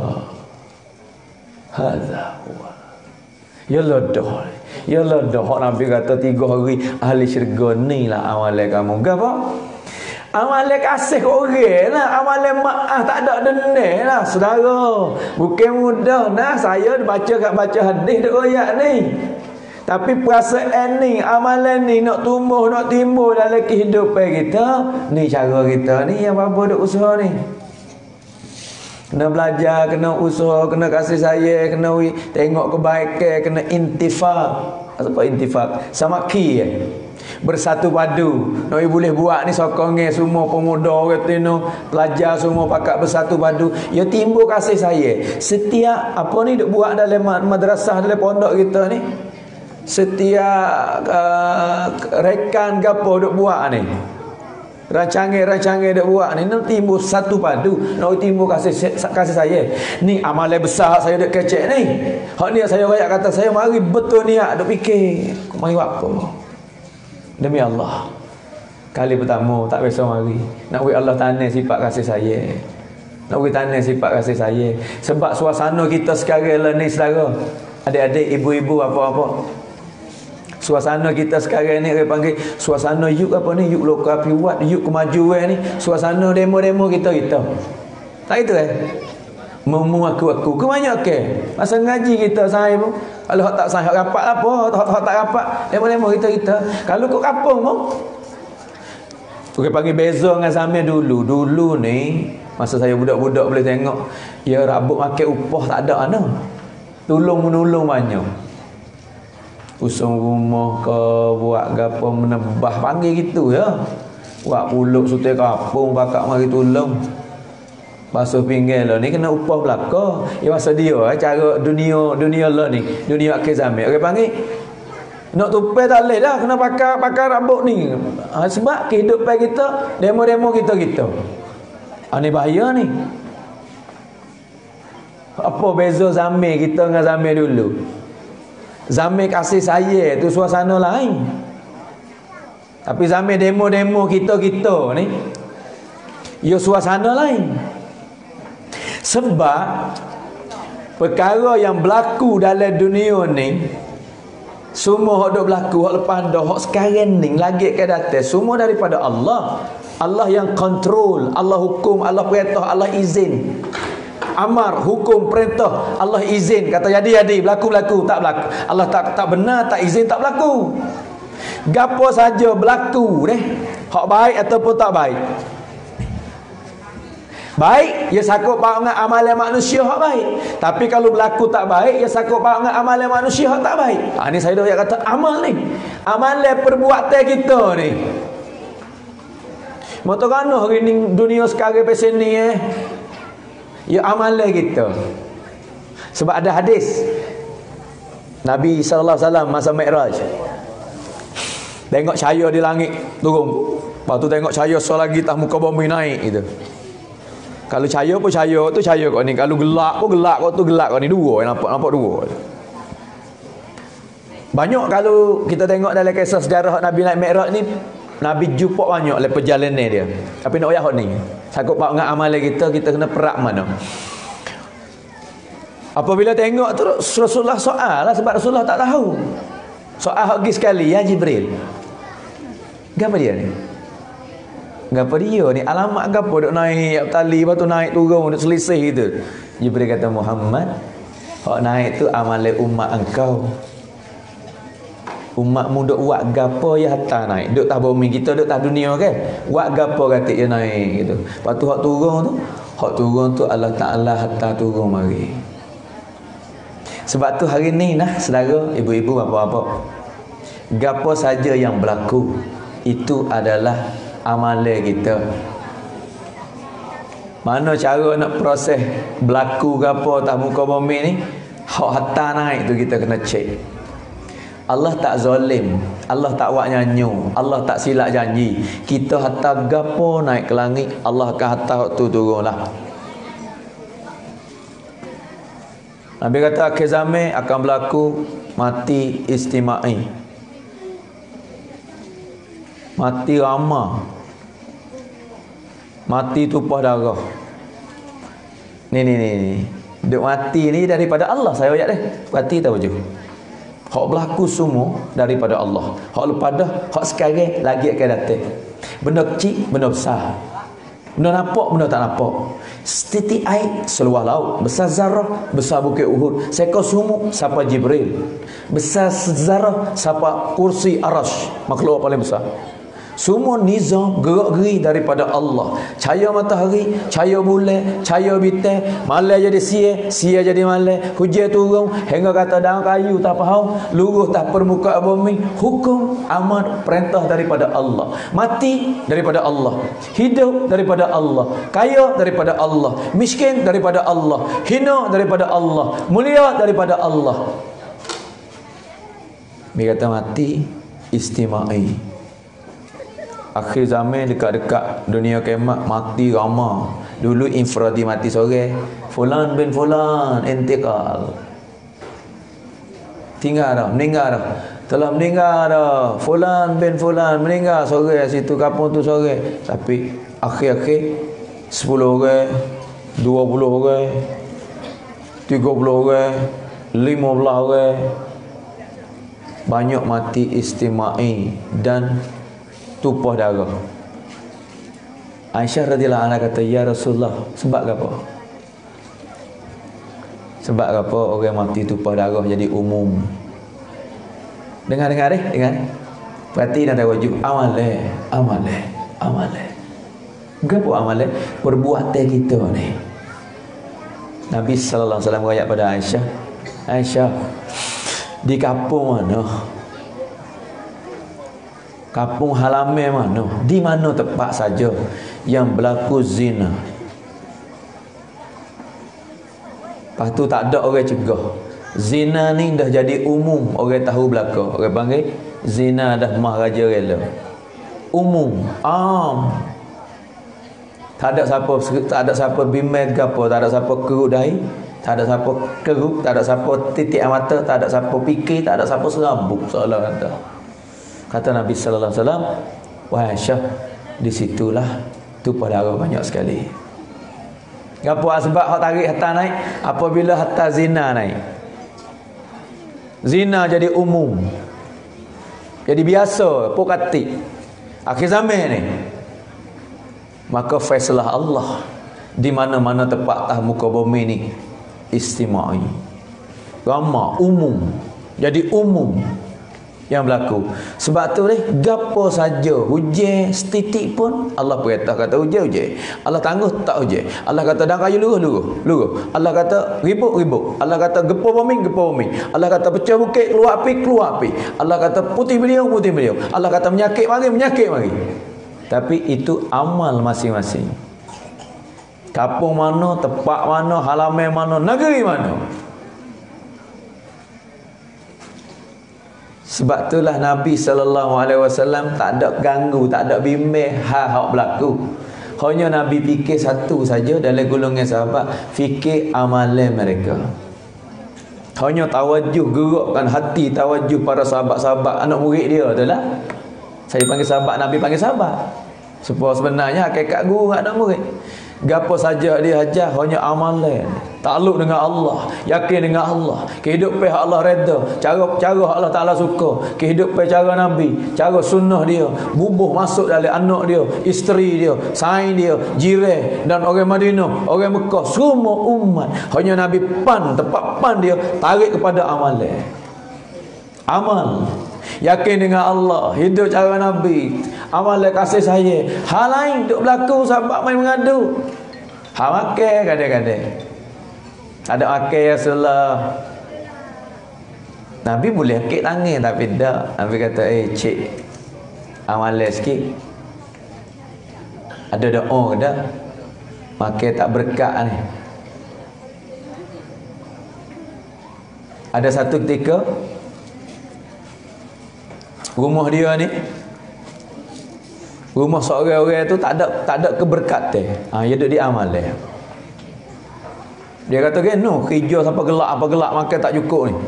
Ya Allah hak Nabi kata 3 hari ahli syurga ni lah amalan kamu. Gapo? Amalan kasih ke orang lah, amalan maaf tak ada dendam lah saudara. Bukan mudah nah saya baca hadis duk royak ni. Tapi perasaan ni, amalan ni nak tumbuh, nak timbul dalam kehidupan kita, ni cara kita ni yang apa duk usaha ni. Kena belajar, kena usaha, kena kasih sayang, kena tengok kebaikan, kena intifak. Apa intifak? Samaki bersatu padu. Noi boleh buat ni sokongnya semua pemuda kata no, pelajar semua pakat bersatu padu. Ya timbul kasih sayang. Setiap apa ni duk buat dalam madrasah, dalam pondok kita ni, setiap rekan gapo duk buat ni, rancangan duk buat ni, nak timbul satu padu, nak timbul kasih sayang. Ni amalan besar saya duk kecek ni. Hak ni saya royak kata saya mari betul niat duk fikir aku mari buat apa demi Allah. Kali pertama tak biasa mari nak bagi Allah tanah sifat kasih sayang, nak bagi tanah sifat kasih sayang. Sebab suasana kita sekarang lah ni saudara, adik-adik, ibu-ibu, apa-apa, suasana kita sekarang ni orang panggil suasana yuk apa ni, yuk lokal piwat, yuk kemajuan ni, suasana demo-demo kita. Tak itu Memu aku ke banyak ke masa ngaji kita saya pun kalau hak tak saya rapat apa, hak tak rapat demo-demo kita. Kalau kau kampung pun orang panggil beza dengan zaman dulu ni, masa saya budak-budak boleh tengok ya rabuk makan upah tak ada ana, tolong-menolong banyak. Usung rumah ke, buat gapo menebah panggil gitu ya. Buat puluk sutai kapung bakak mari tolong. Basuh pinggir lah ni kena upah belaka. Ya masa dia cara dunia lah ni, dunia akhir zaman. Orang panggil nak tupai tak boleh dah, kena pakai rambut ni. Sebab kehidupan kita, demo-demo kita. Ni bahaya ni. Apa beza zaman kita dengan zaman dulu? Zaman kasih sayang tu suasana lain. Tapi zaman demo-demo kita ni, ia suasana lain. Sebab perkara yang berlaku dalam dunia ni, semua hak dok berlaku, hak lepas dah, hak sekarang ni lagi ke datang, semua daripada Allah. Allah yang kontrol, Allah hukum, Allah perintah, Allah izin. Amar, hukum, perintah, Allah izin. Kata jadi, berlaku, tak berlaku. Allah tak benar, tak izin, tak berlaku. Gapo saja berlaku deh, hak baik ataupun tak baik. Baik, ia sakut paut dengan amalan manusia hak baik. Tapi kalau berlaku tak baik, ia sakut paut dengan amalan manusia hak tak baik. Ni saya dah kata amal ni. Amalan perbuatan kita ni. Motor kano hari ni dunia sekarang pasal ni ya amalan kita. Sebab ada hadis Nabi sallallahu alaihi wasallam masa Mi'raj. Tengok cahaya di langit turun. Lepas tu tengok cahaya selagi tak muka bumi naik gitu. Kalau cahaya pun cahaya tu cahaya kau ni. Kalau gelap pun gelap kau tu gelap kau ni. Dua nampak dua. Banyak kalau kita tengok dalam kisah sejarah Nabi naik Mi'raj ni, Nabi jumpa banyak le perjalanan dia. Tapi nak ayah ni, sakut pak dengan amalan kita kena perak mana. Apabila tengok tu Rasulullah soal lah, sebab Rasulullah tak tahu. Soal lagi sekali ya Jibril. Gapo dia ni? Gapo dia ni? Alamat gapo duk naik tali, lepas tu naik turun duk selisih gitu. Jibril kata, Muhammad, hak naik tu amalan umat engkau. Umatmu duk buat gapo ya hatta naik. Duk tak bumi kita, duk tak dunia kan. Buat gapo kata dia naik gitu. Lepas tu hak turun tu Allah Taala hatta turun mari. Sebab tu hari ni nah saudara, ibu-ibu, bapa-bapa, gapo saja yang berlaku itu adalah amalan kita. Mana cara nak proses berlaku gapo atas muka bumi ni, hak hatta naik tu kita kena cek. Allah tak zalim, Allah tak buat nyanyu, Allah tak silap janji. Kita hatta gapo naik ke langit, Allah akan hatta tu turunlah. Nabi kata akhir zaman akan berlaku mati istimai, mati ramah, mati tumpah darah. Ni duk mati ni daripada Allah. Saya ayat deh, perhati tahu je. Hak berlaku semua daripada Allah. Hak lepas dah, hak sekarang lagi akan datang. Benda kecil, benda besar. Benda nampak, benda tak nampak. Setitik air seluar laut, besar zarah, besar bukit Uhud, seekor sumuk siapa Jibril, besar zarah siapa kursi arash, makhluk paling besar. Semua nizam gerak-geri daripada Allah. Cahaya matahari, cahaya bulan, cahaya bintang, malam jadi siang jadi malam, hujan turun hingga kata daun kayu tak faham, luruh tak permukaan bumi. Hukum, amar, perintah daripada Allah. Mati daripada Allah, hidup daripada Allah, kaya daripada Allah, miskin daripada Allah, hina daripada Allah, mulia daripada Allah. Dia kata mati istimai. Akhir zaman dekat-dekat dunia kiamat mati ramah. Dulu infradi mati sore, fulan bin fulan intikal, tinggal dah, meninggal dah, telah meninggal dah, fulan bin fulan meninggal sore situ kampung tu sore. Tapi akhir-akhir 10 orang, 20 orang, 30 orang, 15 orang, banyak mati istimai dan tumpah darah. Aisyah radhiyallahu anha kata, ya Rasulullah, sebab apa? Sebab apa orang mati tumpah darah jadi umum? Dengar dengar. Perhati dan tawajjuh. Amalan. Gapo amalan? Perbuatan kita ni. Nabi sallallahu alaihi wasallam berayat pada Aisyah, Di kampung mana? Kampung halaman mana? Di mana tempat saja yang berlaku zina? Lepas tu tak ada orang cegah. Zina ni dah jadi umum, orang tahu belaka. Orang panggil zina dah mah raja rela. Umum, am. Tak ada siapa bimbang gapo, tak ada siapa keruk dahi, tak ada siapa keruk, tak ada siapa titik mata, tak ada siapa fikir, tak ada siapa serabut seolah kata. Kata Nabi sallallahu alaihi wasallam, wahai Aisyah, di situlah tumpah darah banyak sekali. Gapo sebab hak tarik harta naik apabila harta zina naik. Zina jadi umum, jadi biasa, pokati akhir zaman ni. Maka faisalah Allah di mana-mana tempat atas muka bumi ni istimai, ramai, umum, jadi umum yang berlaku. Sebab tu ni gapo saja hujan setitik pun Allah perintah kata hujan. Allah tangguh tak hujan. Allah kata dah kayu luruh. Allah kata ribut. Allah kata gepur bumi. Allah kata pecah bukit keluar api. Allah kata putih beliau. Allah kata menyakit mari. Tapi itu amal masing-masing. Kampung mana, tempat mana, halaman mana, negeri mana. Sebab itulah Nabi SAW tak ada ganggu, tak ada bimbang hal berlaku. Hanya Nabi fikir satu saja dalam golongan sahabat, fikir amalan mereka. Hanya tawajuh, gerakkan hati tawajuh para sahabat-sahabat anak murid dia itulah. Saya panggil sahabat, Nabi panggil sahabat. Sebab sebenarnya hakikat guru anak murid. Gapo saja dia ajar hanya amalan, takluk dengan Allah, yakin dengan Allah, kehidupan Allah reda, cara Allah Taala suka, kehidupan cara Nabi, cara sunnah dia, bubuh masuk dalam anak dia, isteri dia, sain dia, jiran dan orang Madinah, orang Mekah, semua umat hanya Nabi tempat pan dia tarik kepada amalan. Amal, yakin dengan Allah, hidup cara Nabi, amalan kasih saya. Hal lain duk berlaku sahabat main mengadu. Hal makan kadang-kadang. Ada makan ya Rasulullah. Nabi boleh akik tangan tapi tak. Nabi kata, cik, amalan sikit. Ada doa ke tak? Makan tak berkat ni. Ada satu ketika rumah dia ni, rumah seorang-orang tu tak ada keberkatan. Dia duduk di amal dia. Dia kata no, kerja sampai gelap makan tak cukup ni.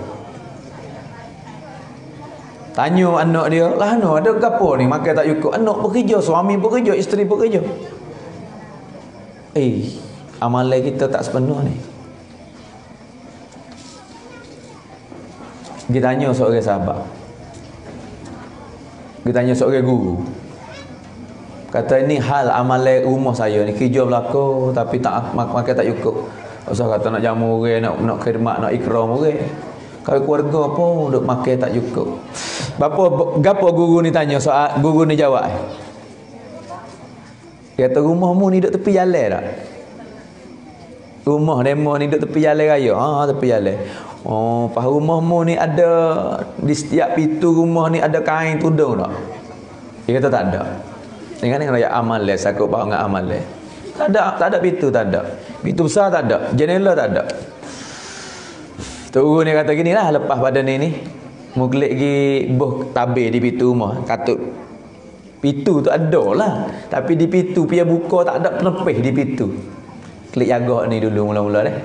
Tanya anak dia, lah no, ada gapo ni makan tak cukup? Anak bekerja, suami bekerja, isteri bekerja. Amalan kita tak sepenuh ni. Dia tanya seorang sahabat, dia tanya seorang guru, kata ini hal amalan rumah saya ni, kerja berlaku tapi tak makan tak cukup. Pasal kata nak jamu orang, nak khidmat, nak ikram orang. Kalau keluarga pun duk makan tak cukup. Gapo guru ni tanya soal, guru ni jawab. Dia kata rumahmu ni duk tepi jalan tak? Rumah demo ni duk tepi jalan raya. Tepi jalan. Pas rumahmu ni ada, di setiap pintu rumah ni ada kain tudung tak? Dia kata tak ada. Ni kan raya amal le, sakut bawa dengan amal le. Tak ada pintu, tak ada. Pintu besar tak ada, jendela tak ada. Guru ni kata gini lah, lepas pada ni muklik gi buh tabir di pintu rumah, katut pintu tu ada lah, tapi di pintu pia buka tak ada penepih di pintu. Klik jaga ni dulu mula-mula deh.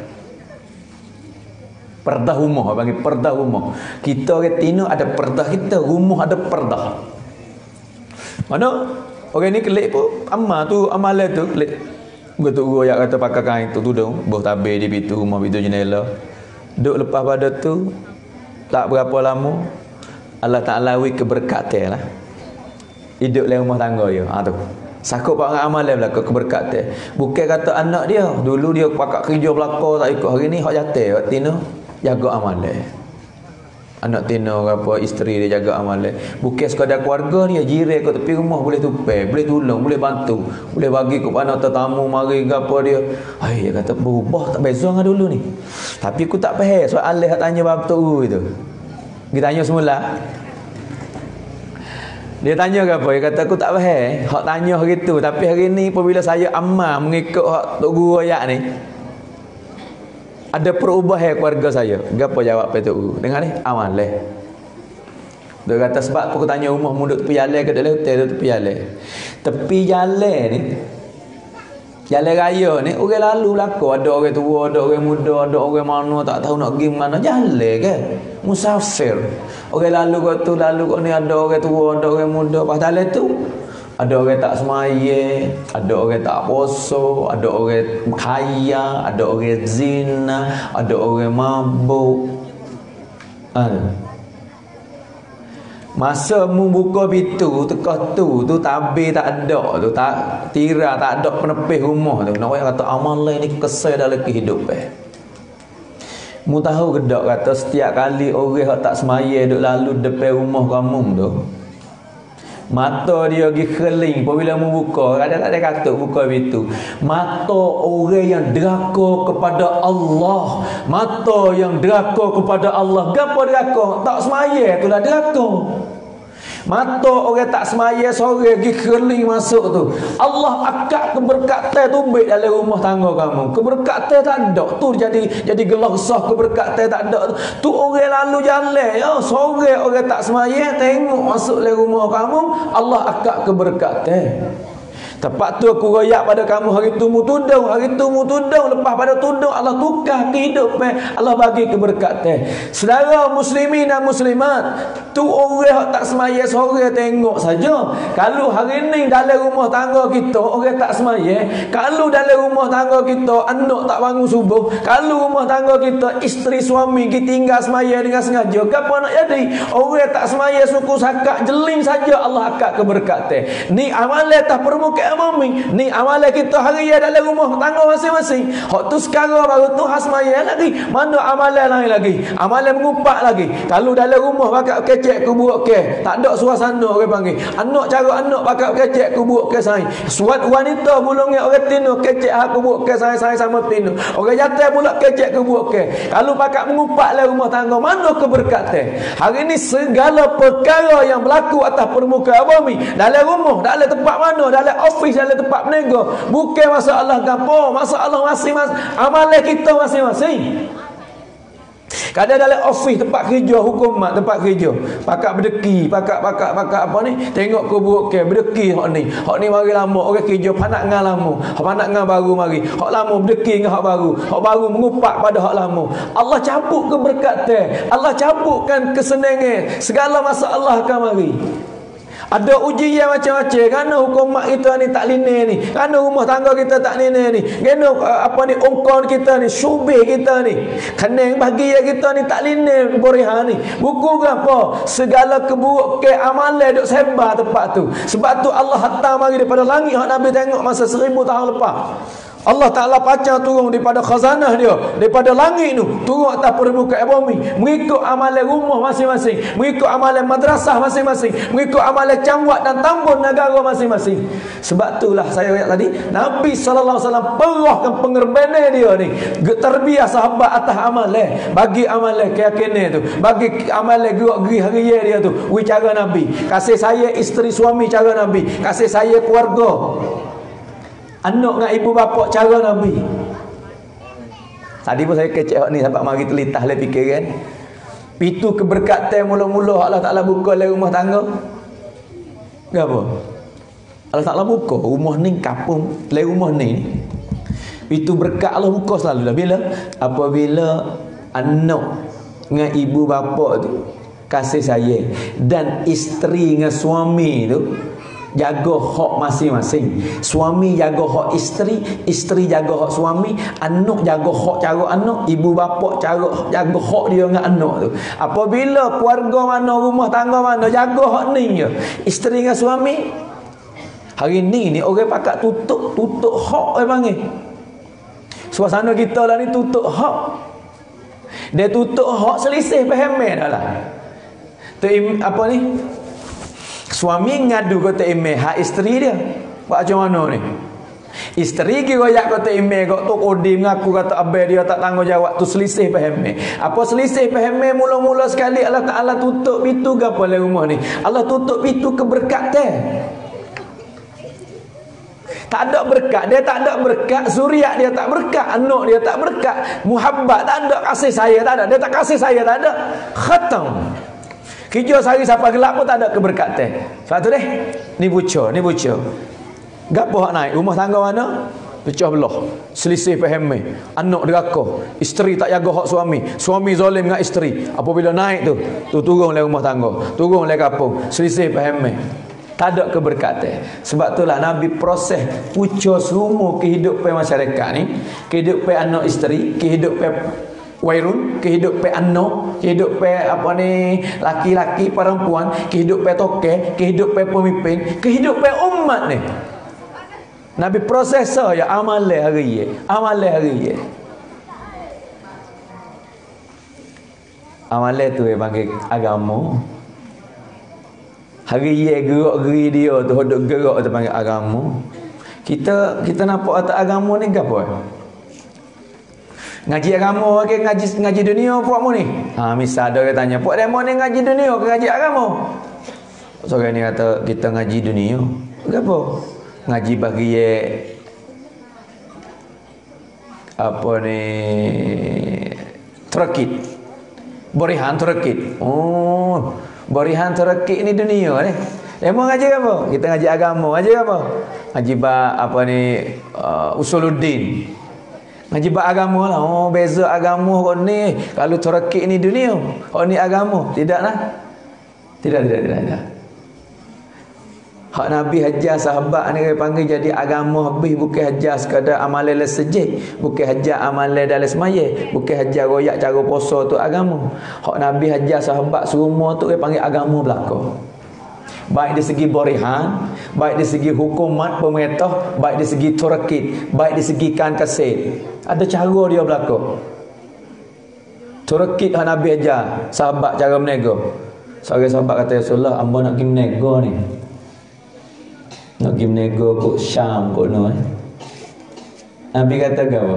Perdah rumah, panggil perdah rumah. Kita orang Tino ada perdah kita, rumah ada perdah. Mana orang ni klik pun amalan tu klik. Guru yang kata pakai kain tu tudung, buh tabir di pintu rumah, pintu jendela. Duk lepas pada tu tak berapa lama Allah Ta'ala wi keberkatan lah. Hidup dalam rumah tangga dia. Tu. Sakut pak amalan belaka keberkatan. Bukan kata anak dia, dulu dia pakak kerja belaka tak ikut, hari ni hak jatuh, hak Tino jaga amalan. Anak Tino apa isteri dia jaga amalan. Bukan sekadar keluarga dia, jiran kat tepi rumah boleh tupai, boleh tolong, boleh bantu, boleh bagi kepada tetamu mari gapo dia. Dia kata berubah tak beza dengan dulu ni. Tapi aku tak faham soalan hak tanya bab tu itu. Kita tanya semula. Dia tanya ke apa? Dia kata aku tak faham. Hak tanya hari tu, tapi hari ni apabila saya amal mengikut hak tok guru ayat ni, ada perubahan keluarga saya. Gapo jawab Tok Guru? Dengar ni, amal leh. Dia kata sebab aku tanya rumah munduk tepi jalan ke dalam hotel tu tepi jalan. Tepi jalan ni, jalan raya ni orang lalu belaka, ada orang tua, ada orang muda, ada orang mana tak tahu nak pergi mana, jalan ke musafir. Orang lalu kat tu, lalu kat ni, ada orang tua, ada orang muda. Pas jalan tu ada orang tak semaya, ada orang tak puasa, ada orang kaya, ada orang zina, ada orang mabuk. Masa mu buka pintu tekah tu tabir tak ada, tu tak tira, tak ada penepih rumah tu. Nak kata amal ni kesal dalam kehidupan. Mu tahu ke tak kata setiap kali orang tak semaya duk lalu depan rumah kamu tu, mata dia pergi keling. Apabila mu buka, ada tak ada kata buka pintu, mata orang yang deraka kepada Allah, mata yang deraka kepada Allah. Gapo deraka? Tak semaya itulah deraka. Mata orang tak semaya sore pergi keling masuk tu, Allah akak keberkatan tumbik dalam rumah tangga kamu. Keberkatan tak ada tu, jadi gelak-gesah. Keberkatan tak ada tu, orang lalu jalan ya sore orang tak semaya tengok masuk dalam rumah kamu, Allah akak keberkatan. Tepat tu aku royak pada kamu hari tu mu tudung, hari tu mu tudung, lepas pada tudung Allah tukar kehidupan, Allah bagi keberkatan. Saudara muslimin dan muslimat, tu orang tak semaya sore tengok saja. Kalau hari ni dalam rumah tangga kita orang tak semaya, kalau dalam rumah tangga kita anak tak bangun subuh, kalau rumah tangga kita isteri suami kita tinggal semaya dengan sengaja, apa nak jadi? Orang tak semaya suku sakak jeling saja, Allah akak keberkatan. Ni amalan tak permukaan bumi, ni amalan kita harian dalam rumah tangga masing-masing. Hak tu sekarang baru tu hasmaya lagi. Mana amalan lain lagi? Amalan mengupak lagi. Kalau dalam rumah bakal kecek ku buat ke, tak ada suasana orang panggil. Anak cara anak bakal kecek ku buat ke saya. Suat wanita bulungnya orang tino kecek aku buat ke saya sama tino. Orang jatuh pula kecek ku buat ke. Kalau bakal mengupak dalam rumah tangga, mana keberkatan? Hari ni segala perkara yang berlaku atas permukaan bumi, dalam rumah, dalam tempat mana, dalam office, dalam tempat berniaga, bukan masalah gapo, masalah masing-masing amalan kita masing-masing. Kadang dalam office tempat kerja hukumat, tempat kerja pakak berdeki, pakak apa ni, tengok ke buruk ke berdeki. Hak ni mari lama orang kerja panak ngah lama, panak ngah baru mari, hak lama berdeki dengan hak baru mengupak pada hak lama. Allah cabut keberkatan, Allah cabutkan kesenangan, segala masalah akan mari. Ada ujian macam-macam. Kerana hukumat kita ni tak linear ni, kerana rumah tangga kita tak linear ni, kerana ongkon kita ni, syubih kita ni, kenang bahagia kita ni tak linear borihan ni. Buku ke apa? Segala keburukan amalan duk sebar tempat tu. Sebab tu Allah hantar mari daripada langit, hak Nabi tengok masa 1000 tahun lepas. Allah Ta'ala pacang turun daripada khazanah dia, daripada langit tu, turun atas permukaan bumi, mengikut amalan rumah masing-masing, mengikut amalan madrasah masing-masing, mengikut amalan camwat dan tambun negara masing-masing. Sebab itulah saya ayat tadi, Nabi SAW perahkan pengorbanan dia ni, terbiar sahabat atas amalan, bagi amalan keyakinan tu, bagi amalan gerak-geri harian dia tu, cara Nabi. Kasih saya isteri suami cara Nabi, kasih saya keluarga, anak dengan ibu bapa cara Nabi. Tadi pun saya kecek ni sebab mari telitah le fikiran. Pintu keberkatan mula-mula Allah Taala buka le rumah tangga. Gapo? Allah Taala buka rumah ni kampung, le rumah ni. Pintu berkat Allah buka selalu dah. Bila? Apabila anak dengan ibu bapa tu kasih sayang dan isteri dengan suami tu jaga hak masing-masing. Suami jaga hak isteri, isteri jaga hak suami, anak jaga hak cara anak, ibu bapa cara jaga hak dia dengan anak tu. Apabila keluarga mana, rumah tangga mana jaga hak ni je, isteri dengan suami, hari ni orang pakat tutup hak orang panggil. Suasana kita lah ni tutup hak. Dia tutup hak selisih faham dah lah. Tu apa ni? Suami ngadu kata email hak isteri dia. Buat macam mana ni? Isteri ki royak kata email kok tu kodi mengaku kata abai dia tak tanggungjawab tu selisih faham. Apa selisih faham mula-mula sekali Allah Taala tutup pintu gapo dalam rumah ni. Allah tutup pintu keberkatan. Tak ada berkat, dia tak ada berkat, zuriat dia tak berkat, anak dia tak berkat, muhabbat tak ada, kasih saya tak ada, dia tak kasih saya tak ada. Khatam. Kerja sehari siapa gelap pun tak ada keberkatan. Sebab tu deh, ni buca. Gapo hak naik? Rumah tangga mana? Pecah belah. Selisih faham. Anak deraka. Isteri tak jaga hak suami. Suami zalim dengan isteri. Apabila naik tu turun le rumah tangga. Turun le kampung. Selisih faham. Tak ada keberkatan. Sebab itulah Nabi proses pucuk semua kehidupan masyarakat ni. Kehidupan anak isteri. Kehidupan wairun, kehidupan anak, kehidupan apa ni laki-laki perempuan, kehidupan toke, kehidupan pemimpin, kehidupan umat ni. Nabi proses ya amal hari ye. Amal tu yang panggil agama. Hari ye gerak-geri dia tu hodok gerak tu panggil agama. Kita nampak atas agama ni gapo? Ngaji agama ke ngaji dunia puak mu ni? Misal ada orang tanya, puak demo ni ngaji dunia ke ngaji agama? Seorang ni kata kita ngaji dunia. Gapo? Ngaji bagi ye apa ni terakit. Borihan terakit. Borihan terakit ni dunia ni. Demo ngaji apa? Kita ngaji agama. Ngaji apa? Ngaji apa ni usuluddin. Ngaji bab agama lah. Beza agama kau ni. Kalau terakit ni dunia, kau ni agama. Tidaklah. Tidak. Hak Nabi hajar sahabat ni panggil jadi agama habis, bukan hajar sekadar amalan sejih, bukan hajar amalan dalam semaya, bukan hajar royak cara puasa tu agama. Hak Nabi hajar sahabat semua tu panggil agama belaka. Baik di segi borihan, baik di segi hukumat pemerintah, baik di segi turakit, baik di segi kan kasih. Ada cara dia belaka. Turakit hak Nabi ajar sahabat cara menego. Seorang sahabat kata, Rasulullah, hamba nak pergi menego ni. Nak pergi menego kot Syam kot no. Nabi kata apa?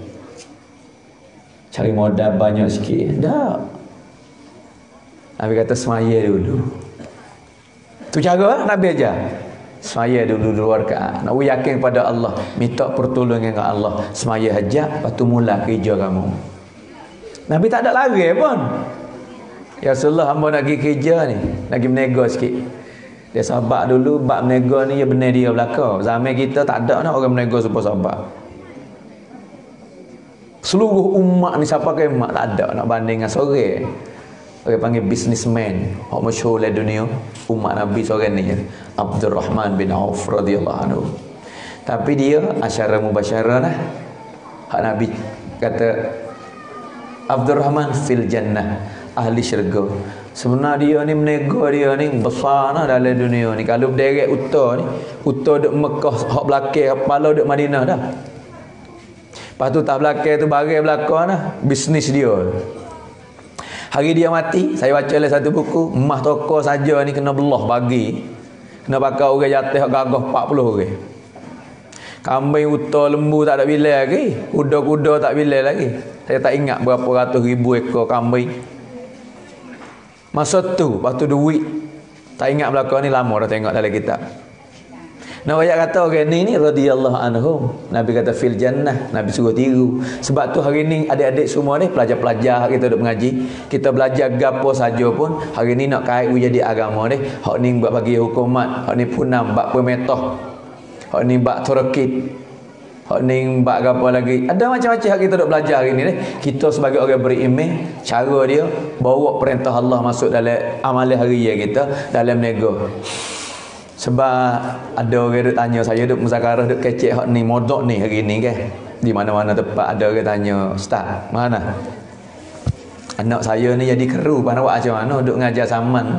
Cari modal banyak sikit. Tak. Nabi kata semaya dulu. Tu cara Nabi ajar. Semaya dulu luar rakaat. Nak yakin pada Allah, minta pertolongan dengan Allah. Semaya hajat, lepas tu mula kerja kamu. Nabi tak ada lari pun. Ya Rasulullah, hamba nak pergi kerja ni, nak pergi menego sikit. Dia sahabat dulu, bab menego ni ya benar dia belaka. Zaman kita tak ada nak orang menego supaya sahabat. Seluruh umat ni siapa ke umat tak ada nak banding dengan sore. Orang panggil businessman, hak masyhur di dunia, umat Nabi seorang ni, Abdurrahman bin Auf radhiyallahu anhu. Tapi dia asyara mubasyarah lah. Hak Nabi kata Abdurrahman fil jannah, ahli syurga. Sebenarnya dia ni menego dia ni besar nah dalam dunia ni. Kalau berderet utara ni, utara duk Mekah, hak belakang, kepala duk Madinah dah. Lepas tu tak belakang tu barai belakang nah, bisnis dia. Hari dia mati, saya baca dalam satu buku, emas toko saja ni kena belah bagi. Kena pakai orang jatuh gagah 40 orang. Kambing, uta, lembu tak ada bilai lagi. Kuda-kuda tak bilai lagi. Saya tak ingat berapa ratus ribu ekor kambing. Masa tu, lepas tu duit. Tak ingat belakang ni lama dah tengok dalam kitab. Nabi kata orang ni radhiyallahu anhum. Nabi kata fil jannah. Nabi suruh tiru. Sebab tu hari ni adik-adik semua ni pelajar-pelajar kita duk mengaji. Kita belajar gapo saja pun hari ni nak kait jadi agama ni. Hak ni buat bagi hukumat, hak ni punam bab pemetah. Hak ni bab turakit. Hak ni bab gapo lagi. Ada macam-macam hak kita duk belajar hari ni ni. Kita sebagai orang beriman, cara dia bawa perintah Allah masuk dalam amalan harian kita dalam nego. Sebab ada orang duk tanya saya, duk muzakarah duk kecek hak ni modok ni hari ni kan. Di mana-mana tempat ada orang tanya, "Ustaz, mana? Anak saya ni jadi keru, nak buat macam mana duk ngajar saman?"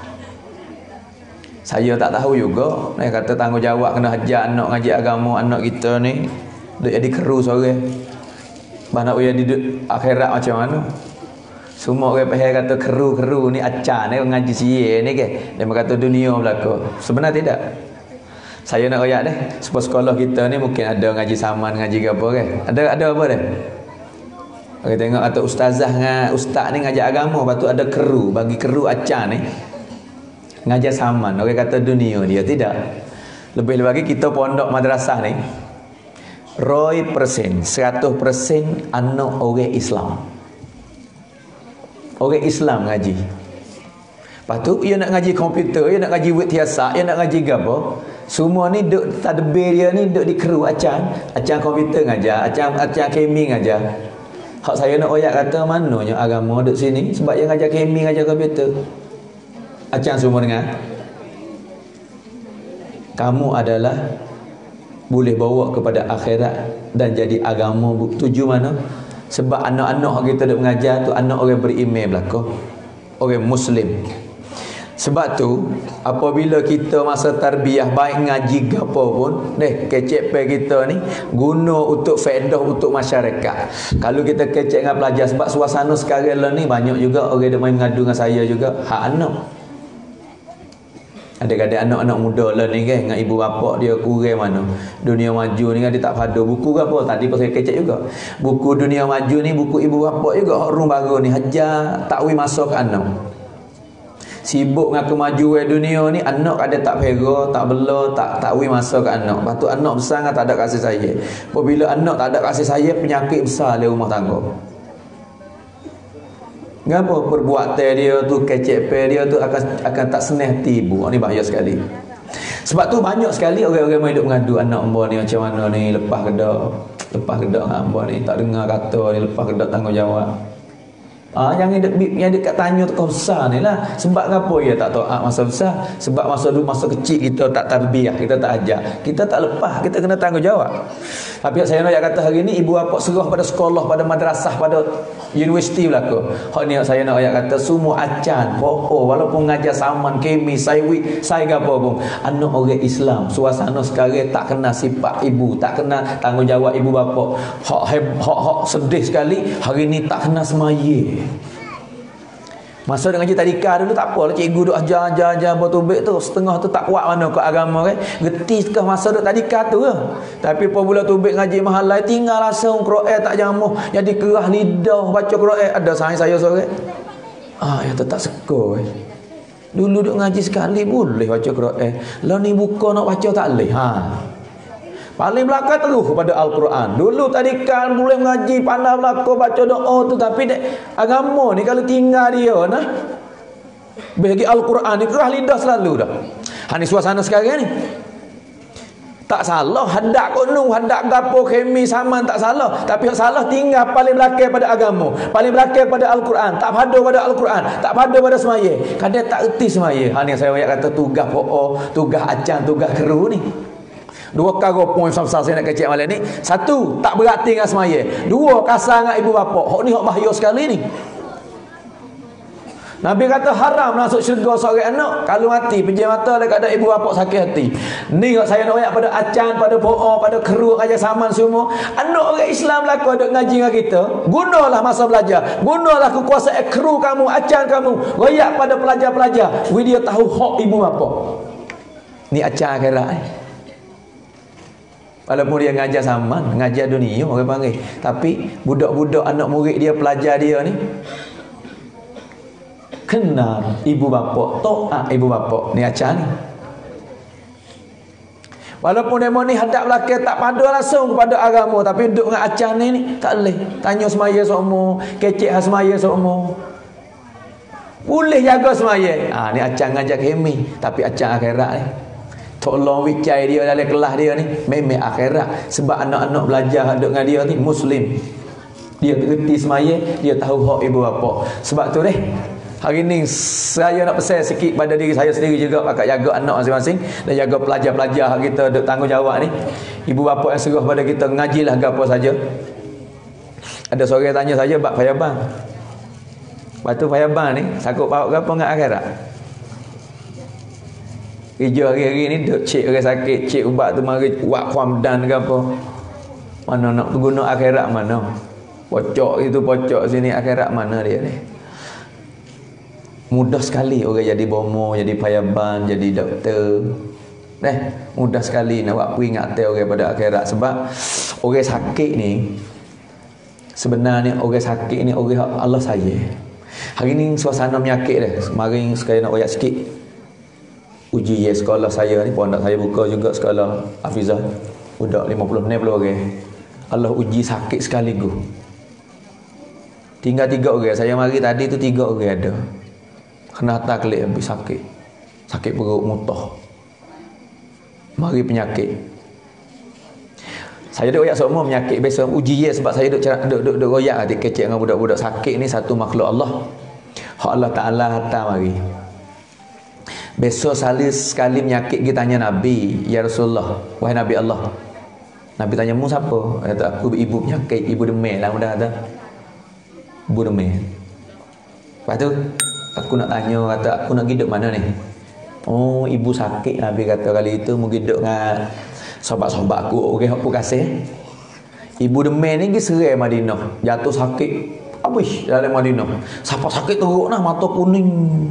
Saya tak tahu juga. Dia kata tanggungjawab kena hajar anak ngaji agama anak kita ni duk jadi keru seorang. Nak jadi akhirat macam mana? Semua orang pahal kata keru-keru ni acan ni ngaji siye ni ke. Dia berkata dunia belaka. Sebenarnya tidak. Saya nak royak deh. Sekolah kita ni mungkin ada ngaji saman, ngaji apa kan? Ada apa dah? Okey, tengok atau ustazah dengan ustaz ni ngajar agama, lepas tu ada keru, bagi keru acan ni. Ngajar saman. Orang kata dunia dia tidak. Lebih lagi kita pondok madrasah ni 100%, 100% anak orang Islam. Orang Islam ngaji. Lepas tu ia nak ngaji komputer, ia nak ngaji witiasa, ia nak ngaji apa? Semua ni duk tadbir dia ni duk di keru acan komputer ngajar, acan kemi ngajar. Hak saya nak oyak kata mananya agama duk sini sebab yang ngajar kemi, ngajar komputer. Acan semua dengar. Kamu adalah boleh bawa kepada akhirat dan jadi agama tuju mana? Sebab anak-anak kita duk mengajar tu anak orang beriman belaka, orang Muslim. Sebab tu apabila kita masa tarbiyah baik ngaji gapo pun kecek pe kita ni guna untuk faedah untuk masyarakat. Kalau kita kecek dengan pelajar sebab suasana sekarang lah ni banyak juga orang dia main mengadu dengan saya juga hak anak. Ada-ada anak-anak muda lah ni kan dengan ibu bapa dia kurang mana. Dunia maju ni kan dia tak pada buku ke apa. Tadi pasal kecek juga. Buku dunia maju ni buku ibu bapa juga hak rung baru ni hajar takwi masuk ke anak. Sibuk dengan kemajuan dunia ni, anak ada tak pera, tak bela, tak takwi masa ke anak. Lepas tu anak besar kan tak ada kasih sayang. Apabila anak tak ada kasih sayang, penyakit besar dalam rumah tangga. Ngapa perbuatan dia tu, kecek dia tu akan tak senang tibu. Ni bahaya sekali. Sebab tu banyak sekali orang-orang yang hidup mengadu anak hamba ni macam mana ni, lepas kedak hamba ni, tak dengar kata ni, lepas kedak tanggungjawab. Yang dekat tanya tu kau besar ni lah. Sebab apa ya tak taat masa besar? Sebab masa dulu masa kecil kita tak tarbiyah, kita tak ajar, kita tak lepas, kita kena tanggungjawab. Tapi saya nak kata hari ni ibu bapa serah pada sekolah, pada madrasah, pada universiti belaka. Hak ni saya nak kata semua acan, walaupun ngajar saman, kemi, saiwi, sai gapo pun anak orang Islam. Suasana sekarang tak kena sifat ibu, tak kena tanggungjawab ibu bapa. Hak sedih sekali hari ni tak kena semaya. Masa dengan ngaji tadika dulu tak apalah, cikgu duk ajar bertubik tu setengah tu tak kuat mana ke agama kan. Geti ke masa duk tadika tu ke. Tapi apabila tubik ngaji mahal tinggal langsung Quran tak jamuh, jadi kerah lidah baca Quran. Ada saya seorang. Ya tak suka. Dulu duk ngaji sekali boleh baca Quran. Lah ni buka nak baca tak boleh. Paling belakang terus kepada Al-Quran. Dulu tadi kan boleh mengaji, pandai belakang baca doa tu, tapi agama ni kalau tinggal dia nah bagi Al-Quran ni kerah lidah selalu dah. Ni suasana sekarang ni. Tak salah hendak gunung, hendak gapo kemi saman tak salah, tapi yang salah tinggal paling belakang pada agama, paling belakang pada Al-Quran, tak pada pada Al-Quran, tak pada pada semaya. Kadang tak erti semaya. Ni saya kata tugas tugas acan, tugas keru ni. Dua karo poin besar saya nak kecek malam ni. Satu, tak berhati dengan semaya. Dua, kasar dengan ibu bapa. Hak ni hak bahaya sekali ni. Nabi kata haram masuk syurga seorang anak kalau mati pejam mata dekat ada ibu bapa sakit hati. Ni saya nak ayat pada acan, pada po'o, pada keru, ngajar saman semua. Anak orang Islam laku ada ngaji dengan kita. Gunalah masa belajar. Gunalah kekuasaan keru kamu, acan kamu. Royak pada pelajar-pelajar. Dia tahu hak ibu bapa. Ni acan akhirat. Walaupun dia ngajar saman, ngajar dunia orang panggil, tapi budak-budak anak murid dia, pelajar dia ni kenal ibu bapa, taat ibu bapa. Ni acan ni. Walaupun demo ni hadap belakang tak pada langsung kepada agama, tapi duduk dengan acan ni tak boleh. Tanya semaya semua, kecek semaya semua. Boleh jaga semaya. Ni acan ngajar kemi, tapi acan akhirat ni. Tolong wicai dia dalam kelas dia ni memang akhirat. Sebab anak-anak belajar dengan dia ni Muslim. Dia kerti semaya, dia tahu hak ibu bapa. Sebab tu hari ni saya nak pesan sikit pada diri saya sendiri juga, pakat jaga anak masing-masing dan jaga pelajar-pelajar kita duk tanggungjawab ni. Ibu bapa yang serah pada kita, ngajilah ke apa saja. Ada seorang tanya saya bab payabang. Batu payabang ni sakut bawa ke apa dengan akhirat? Kerja hari-hari ni duk cek orang sakit, cek ubat tu mari buat kuamdan ke apa. Mana nak guna akhirat mana? Pocok itu pocok sini, akhirat mana dia ni? Mudah sekali orang jadi bomo, jadi payaban, jadi doktor. Mudah sekali nak buat peringatan orang pada akhirat. Sebab orang sakit ni, sebenarnya orang sakit ni orang Allah sayang. Hari ni suasana menyakit dah. Mari sekali nak royak sikit. Uji sekolah saya ni, pondok saya buka juga sekolah Hafizah. Budak 50 60 orang. Allah uji sakit sekaligus. Tinggal 3 orang. Saya mari tadi tu 3 orang ada. Kena atas kelik habis sakit. Sakit perut, muntah. Mari penyakit. Saya duk royak semua penyakit biasa uji sebab saya duk royak hati kecil dengan budak-budak sakit ni satu makhluk Allah. Hak Allah Taala hantar mari. Besok sekali menyakit kita tanya Nabi, ya Rasulullah, wahai Nabi Allah. Nabi tanya, mu siapa? Kata, aku ibu penyakit, ibu demam lah mudah kata. Ibu demam. Lepas tu aku nak tanya, kata aku nak hidup mana ni? Oh, ibu sakit. Nabi kata kali itu mu hidup dengan sobat-sobat aku, orang aku kasih. Ibu demam ni pergi serai Madinah, jatuh sakit habis dalam Madinah. Siapa sakit teruk nah, mata kuning.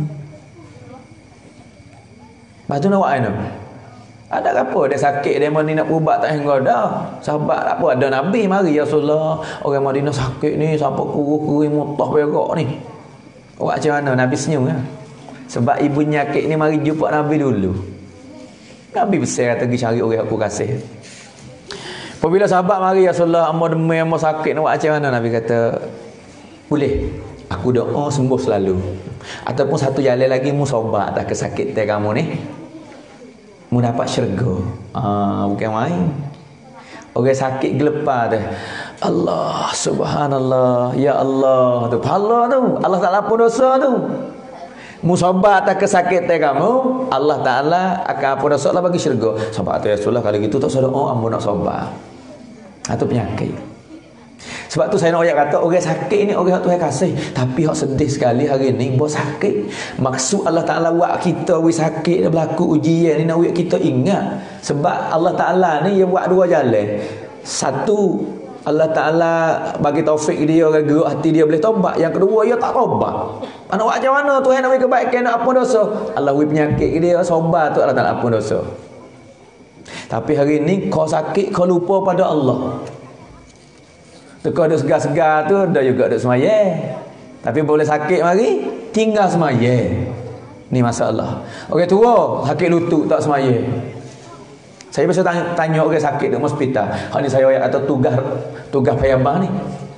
Lepas tu nak buat mana? Ada apa dia sakit dia Madinah nak ubat tak hingga dah. Sahabat apa ada Nabi mari ya Rasulullah, orang Madinah sakit ni sampai kurus-kurus mutah berak ni. Buat macam mana? Nabi senyum kan? Sebab ibu penyakit ni mari jumpa Nabi dulu. Nabi besar kata pergi cari orang aku kasih. Apabila sahabat mari ya Rasulullah, amba demam, amba sakit nak buat macam mana? Nabi kata, boleh. Aku doa sembuh selalu. Ataupun satu jalan lagi mu sobat dah kesakitan kamu ni. Mu dapat syurga. Bukan main. Orang sakit gelepar tu. Allah subhanallah, ya Allah tu. Pahala tu. Allah tak lapor dosa tu. Musabat tak kesakitan kamu, Allah Ta'ala akan apa dosa Allah bagi syurga. Sahabat tu ya Rasulullah, kalau gitu tak salah ambo nak sabar. Itu penyakit. Sebab tu saya nak kata orang sakit ni orang Tuhan kasih, tapi hak sedih sekali hari ni bos sakit. Maksud Allah Ta'ala buat kita sakit berlaku ujian ni nak buat kita ingat. Sebab Allah Ta'ala ni dia buat dua jalan. Satu, Allah Ta'ala bagi taufik dia, orang gerak hati dia boleh tobat. Yang kedua, dia tak tobat. Nak buat macam mana Tuhan nak bagi kebaikan, nak apa dosa? Allah bagi penyakit dia, sobat tu Allah Ta'ala apa dosa. Tapi hari ni kau sakit, kau lupa pada Allah. Kau ada segar-segar tu, dah juga ada semayang. Tapi boleh sakit mari, tinggal semayang. Ni masalah. Orang tua, sakit lutut tak semayang. Saya biasa tanya orang sakit di hospital. Hak ni saya ayat atau tugas payabang ni.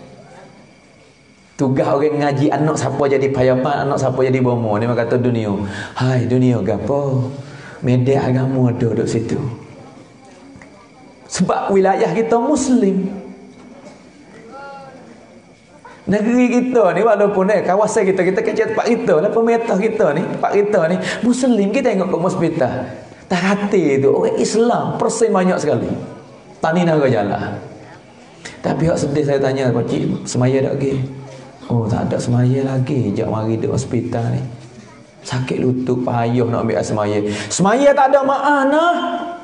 Tugas orang ngaji anak siapa jadi payabang, anak siapa jadi bomo. Ni kata dunia. Hai dunia gapo? Media agama ada duduk situ. Sebab wilayah kita Muslim. Negeri kita ni walaupun kawasan kita kecil tempat kita lah, pemerintah kita ni, tempat kita ni Muslim, kita tengok ke hospital. Tak hati tu orang Islam persen banyak sekali. Tani naga jalan. Tapi hak sedih saya tanya, pakcik semaya tak lagi? Oh tak ada semaya lagi. Jak mari di hospital ni. Sakit lutut payah nak ambil semaya. Semaya tak ada maaf nah.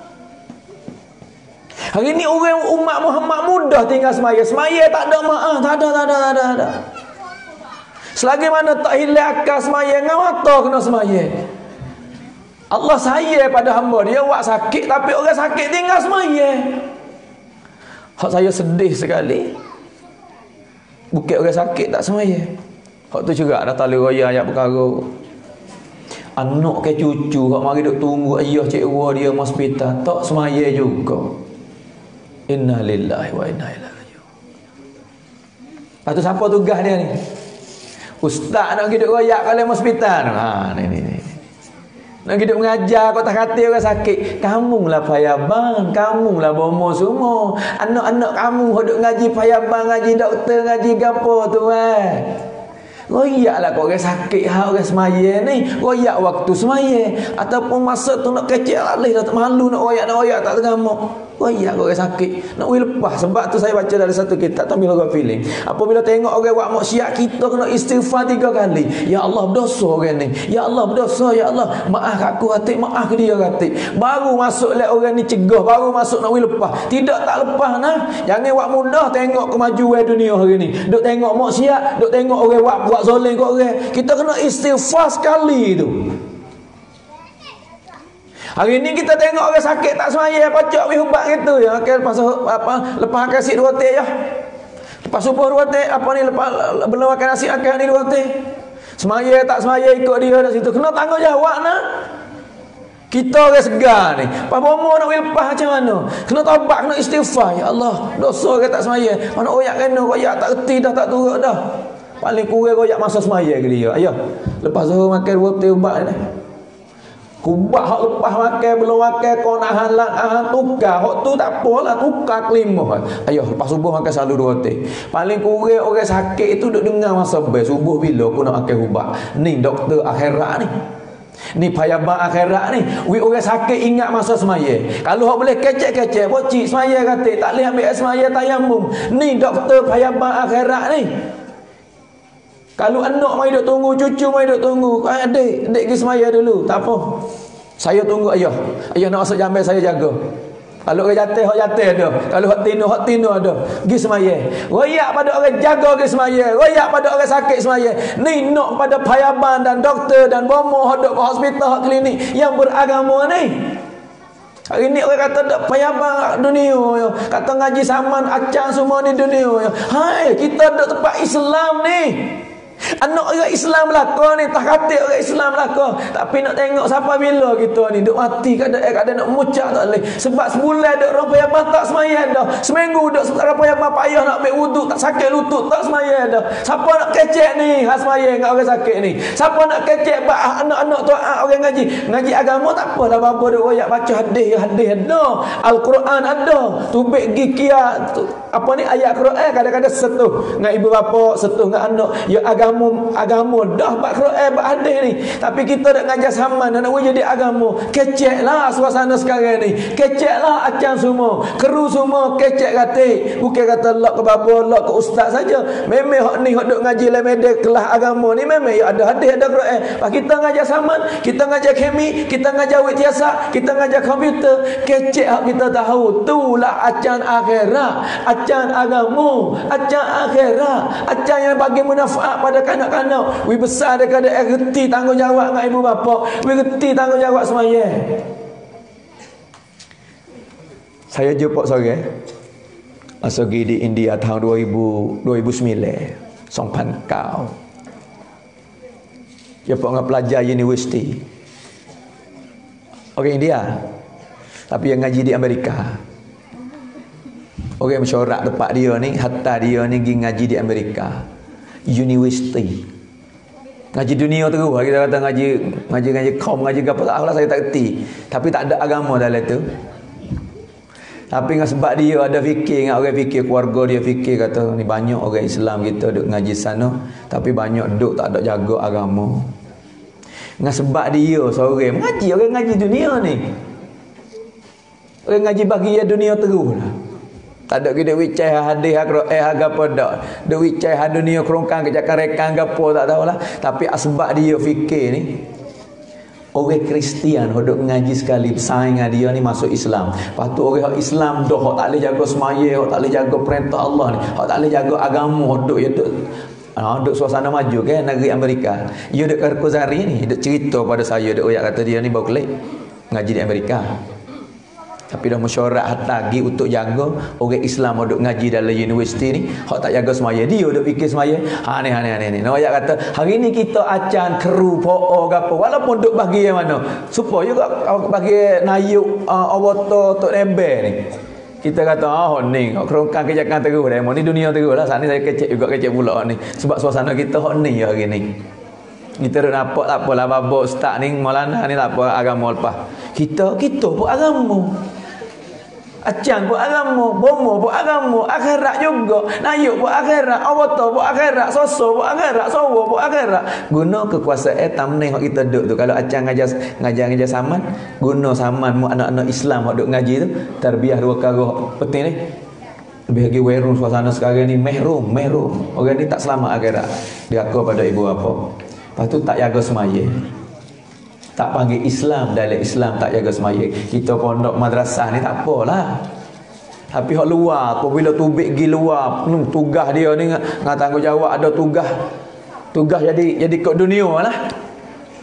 Hari ni orang umat Muhammad mudah tinggal semaya. Semaya tak ada maaf, tak ada. Selagi mana tak hilang akal semaya, ngau mata kena semaya. Allah sayang pada hamba dia buat sakit, tapi orang sakit tinggal semaya. Hak saya sedih sekali. Bukit orang sakit tak semaya. Hak tu juga dah tali raya ayat perkara. Anak ke cucu hak mari duk tunggu ayah cikgu dia hospital tak semaya juga. Inna lillahi wa inna ilaihi raji'un. Lepas tu siapa tugas dia ni? Ustaz nak pergi duk royak kalau hospital. Ni. Nak hidup mengajar kau tak kata orang sakit. Kamu lah payabang, kamu lah bomo semua. Anak-anak kamu hidup ngaji payabang, ngaji doktor, ngaji gapo tu royaklah kau orang sakit, orang semaya ni royak waktu semaya. Ataupun masa tu nak kecil alih dah tak malu nak royak tak tergamuk. Royak kau orang sakit nak lepas. Sebab tu saya baca dari satu kitab Tamil Ghafilin. Apabila tengok orang buat maksiat, kita kena istighfar 3 kali. Ya Allah berdosa orang ni, ya Allah berdosa, ya Allah maaf aku hati, maaf ke dia hati. Baru masuk le orang ni cegah, baru masuk nak lepas. Tidak tak lepas nah. Jangan buat mudah tengok kemajuan dunia hari ni. Duk tengok maksiat, duk tengok orang buat zalim kat orang. Kita kena istighfar sekali tu. Hari ni kita tengok orang sakit tak semaya pacak weh ubat gitu ya. Lepas kasih 2 teh ya. Lepas subuh 2 teh belum makan nasi akal ni 2 teh. Semaya tak semaya ikut dia kat situ. Kena tanggungjawab nah. Kita orang segar ni. Pas bomo nak lepas macam mana? Kena taubat, kena istighfar. Ya Allah, dosa orang tak semaya. Mana oyak kena, oyak tak reti dah, tak turut dah. Paling kurang oyak masa semaya ke dia. Ayah, lepas tu makan 2 teh ubat ni. Kubat hak lepas makan belum makan kau nak halak tukar hak tu tak apalah, tukar kelima. Ayuh lepas subuh makan selalu 2 teh. Paling kurang orang sakit itu duk dengar masa best subuh bila aku nak makan ubat. Ni doktor akhirat ni. Ni payabang akhirat ni. Orang sakit ingat masa semaya. Kalau hak boleh kecek-kecek bocik semaya kata tak boleh ambil semaya tayamum. Ni doktor payabang akhirat ni. Kalau anak mai duk tunggu, cucu mai duk tunggu, adik pergi semaya dulu, tak apa. Saya tunggu ayah. Ayah nak masuk jambil saya jaga. Kalau orang jatuh, hak jatuh ada. Kalau hak tino ada. Pergi semaya. Royak pada orang jaga pergi semaya. Royak pada orang sakit semaya. Ni nak pada payaban dan doktor dan bomo hak duk ke hospital, hak klinik yang beragama ni. Hari ni orang kata tak payabang dunia, kata ngaji saman acang semua ni dunia. Hai, kita duk tempat Islam ni. Anak orang Islam belaka ni, tak kata orang Islam belaka. Tapi nak tengok siapa bila kita ni duk mati kadang nak mucak tak boleh. Sebab sebulan duk orang payabang tak semaya dah. Seminggu duk orang payabang payah nak ambil wuduk, tak sakit lutut, tak semaya dah. Siapa nak kecek ni hak semaya dengan orang sakit ni? Siapa nak kecek anak-anak taat orang ngaji agama tak apalah bapa duk royak baca hadis ada. Al-Quran ada. Tubik gikia apa ni ayat Quran kadang-kadang setuh dengan ibu bapa, setuh dengan anak. Ya agama dah bab Quran bab hadis ni. Tapi kita dak ngajar saman nak jadi agama. Keceklah suasana sekarang ni. Keceklah acang semua. Keru semua kecek kata. Bukan kata lak ke bapa, lak ke ustaz saja. Memang hak ni hak duk ngaji dalam media kelas agama ni memang ya ada hadis ada Quran. Pas kita ngajar saman, kita ngajar kemi, kita ngajar wityasa, kita ngajar komputer, kecek hak kita tahu. Itulah acang akhirat, acang agama, acang akhirat, acang yang bagi manfaat pada kanak-kanak. We besar daripada reti tanggungjawab dengan ibu bapa. We reti tanggungjawab semaya. Saya jumpa sore masa pergi di India tahun 2009 Sompan Kau. Jumpa dengan pelajar universiti orang India, tapi yang ngaji di Amerika. Orang mesyuarat tempat dia ni, hatta dia ni pergi ngaji di Amerika. University. Ngaji dunia terus. Kita kata ngaji kaum, ngaji apa tak lah, saya tak reti. Tapi tak ada agama dalam tu. Tapi sebab dia ada fikir, orang fikir, keluarga dia fikir kata ni banyak orang Islam kita duk ngaji sana, tapi banyak duk tak ada jaga agama. Sebab dia seorang mengaji, orang ngaji dunia ni. Orang ngaji bagi dia dunia terus lah. Tak ada kita wicai hadis apa dak. Dia wicai dunia kerongkang kejakan rekan gapo tak tahulah. Tapi sebab dia fikir ni orang Kristian hodok ngaji sekali bersaing dengan dia ni masuk Islam. Lepas tu orang Islam dah hok tak boleh jaga semaya, hok tak boleh jaga perintah Allah ni, hok tak boleh jaga agama, hodok ya duk suasana maju kan negeri Amerika. Dia duk Karkozari ni, duk cerita pada saya, duk oyak kata dia ni baru kelik ngaji di Amerika. Tapi dah mesyuarat hatta pergi untuk jaga orang Islam duk ngaji dalam universiti ni, hak tak jaga semaya. Dia duk fikir semaya. Ni. Nak ayat kata, hari ni kita acan keru po gapo walaupun duk bagi yang mana. Supaya juga bagi nayuk awato tok nembe ni. Kita kata ni kerongkang kejakan terus dah. Ni dunia terus lah. Saat ni saya kecek pula ni. Sebab suasana kita ni hari ni. Kita dah nampak tak apalah babak ustaz ni Maulana ni tak apa agama lepas. Kita pun agama. Acang pun agama, bomo pun agama, akhirat juga. Nayuk pun akhirat, awata pun akhirat, soso pun akhirat, sowo pun akhirat. Guna kekuasaan tamneh hak kita duk tu. Kalau acang ngajar saman, guna saman mu anak-anak Islam hak duk ngaji tu, tarbiyah dua perkara penting ni. Lebih lagi werum suasana sekarang ni mehrum. Orang ni tak selamat akhirat. Dia aku pada ibu bapa. Lepas tu tak jaga semaya. Tak panggil Islam, dalam Islam tak jaga semaya. Kita pondok madrasah ni tak apalah. Tapi hak luar, apabila tubik pergi luar, tugas dia ni dengan tanggungjawab ada tugas jadi kat dunia lah.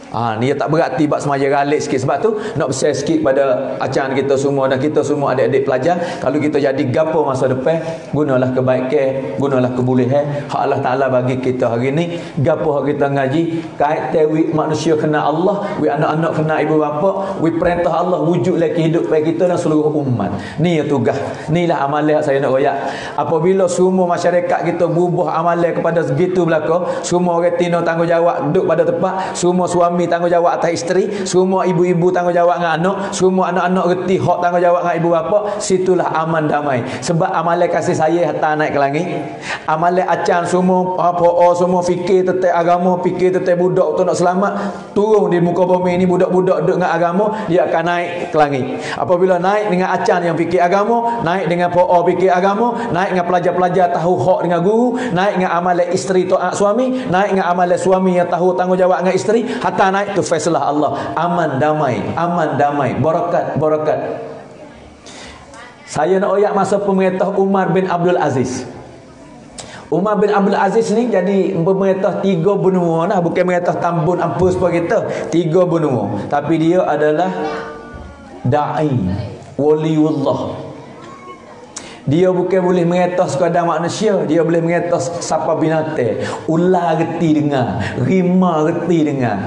Ni tak berarti bab semaya galik sikit. Sebab tu nak besar sikit pada acan kita semua dan kita semua adik-adik pelajar. Kalau kita jadi gapo masa depan, gunalah kebaikan, gunalah kebolehan hak Allah Taala bagi kita hari ni. Gapo hak kita ngaji kait wi manusia kena Allah, wi anak-anak kena ibu bapa, wi perintah Allah wujud lagi hidup bagi kita dan seluruh umat. Ni tugas. Inilah amalan saya nak royak. Apabila semua masyarakat kita berubah amalan kepada segitu belaka, semua orang tino tanggungjawab duduk pada tempat, semua suami tanggungjawab atas isteri, semua ibu-ibu tanggungjawab dengan anak, semua anak-anak reti hak tanggungjawab dengan ibu bapa, situlah aman damai. Sebab amalan kasih saya hatta naik ke langit. Amalan acan semua semua fikir tentang agama, fikir tentang budak tu nak selamat, turun di muka bumi ni budak-budak duduk dengan agama, dia akan naik ke langit. Apabila naik dengan acan yang fikir agama, naik dengan fikir agama, naik dengan pelajar-pelajar tahu hak dengan guru, naik dengan amalan isteri taat suami, naik dengan amalan suami yang tahu tanggungjawab dengan isteri, hatta naik tu faisalah Allah. Aman damai, barakat. Saya nak oyak masa pemerintah Umar bin Abdul Aziz. Umar bin Abdul Aziz ni jadi pemerintah 3 benua lah, bukan pemerintah Tambun Ampus apa kita, 3 benua. Tapi dia adalah dai, waliullah. Dia bukan boleh mengetas sekadar manusia, dia boleh mengetas siapa binatang. Ular reti dengar, rimau reti dengar.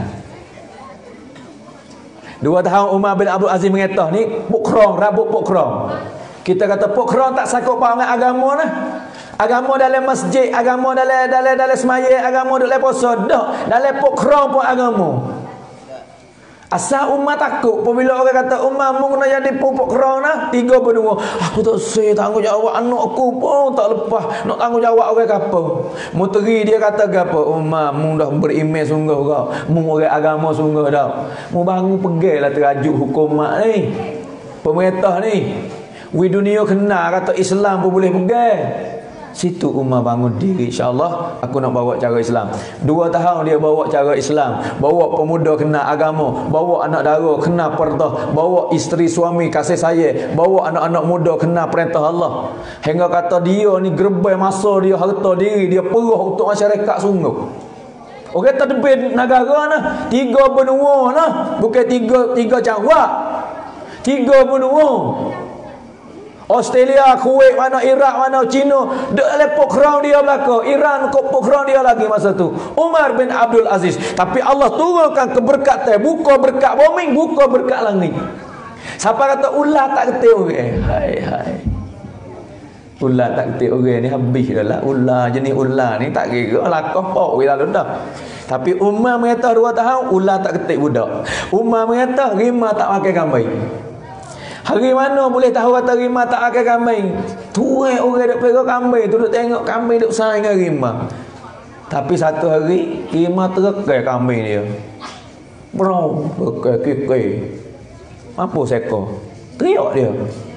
2 tahun Umar bin Abdul Aziz mengetas ni pukrong, rabuk pukrong. Kita kata pukrong tak sakut pangan agama lah. Agama dalam masjid, agama dalam semaya, agama dalam puasa, dak. Dalam pukrong pun agama. Asal Umar takut apabila orang kata Umar mu kena jadi pupuk kerana 3 benua. Aku tak saya tanggungjawab anak aku pun tak lepas nak tanggungjawab orang apa. Muteri dia kata gapo Umar mu dah beriman sungguh kau. Mu orang agama sungguh dah. Mu bangun pegailah terajuk hukumat ni. Pemerintah ni. Wi dunia kena kata Islam pun boleh pegang. Situ Umar bangun diri, insya-Allah aku nak bawa cara Islam. 2 tahun dia bawa cara Islam, bawa pemuda kena agama, bawa anak dara kena perintah, bawa isteri suami kasih sayang, bawa anak-anak muda kena perintah Allah. Hingga kata dia ni gerbang masa dia, harta diri dia peruh untuk masyarakat sungguh. Orang terdebin negara nah, 3 benua nah, bukan 3 jawab. 3 benua. Australia, Kuwait, mana Iraq, mana China, dalam pokraun dia belaka. Iran kok pokraun dia lagi masa tu. Umar bin Abdul Aziz. Tapi Allah turunkan keberkatan, buka berkat bumi, buka berkat langit. Siapa kata ular tak ketik orang? Hai. Ular tak ketik orang ni habis dah lah. Ular jenis ular ni tak kira lakah pok we lalu dah. Tapi Umar mengata 2 tahun ular tak ketik budak. Umar mengata rimau tak pakai kambing. Hari mana boleh tahu kata rimau tak pakai kambing? Tuai orang duk pegang kambing tu duk tengok kambing duk saing dengan rimau. Tapi satu hari rimau terkai kambing dia. Bro, kekek. Apa seko? Teriak dia.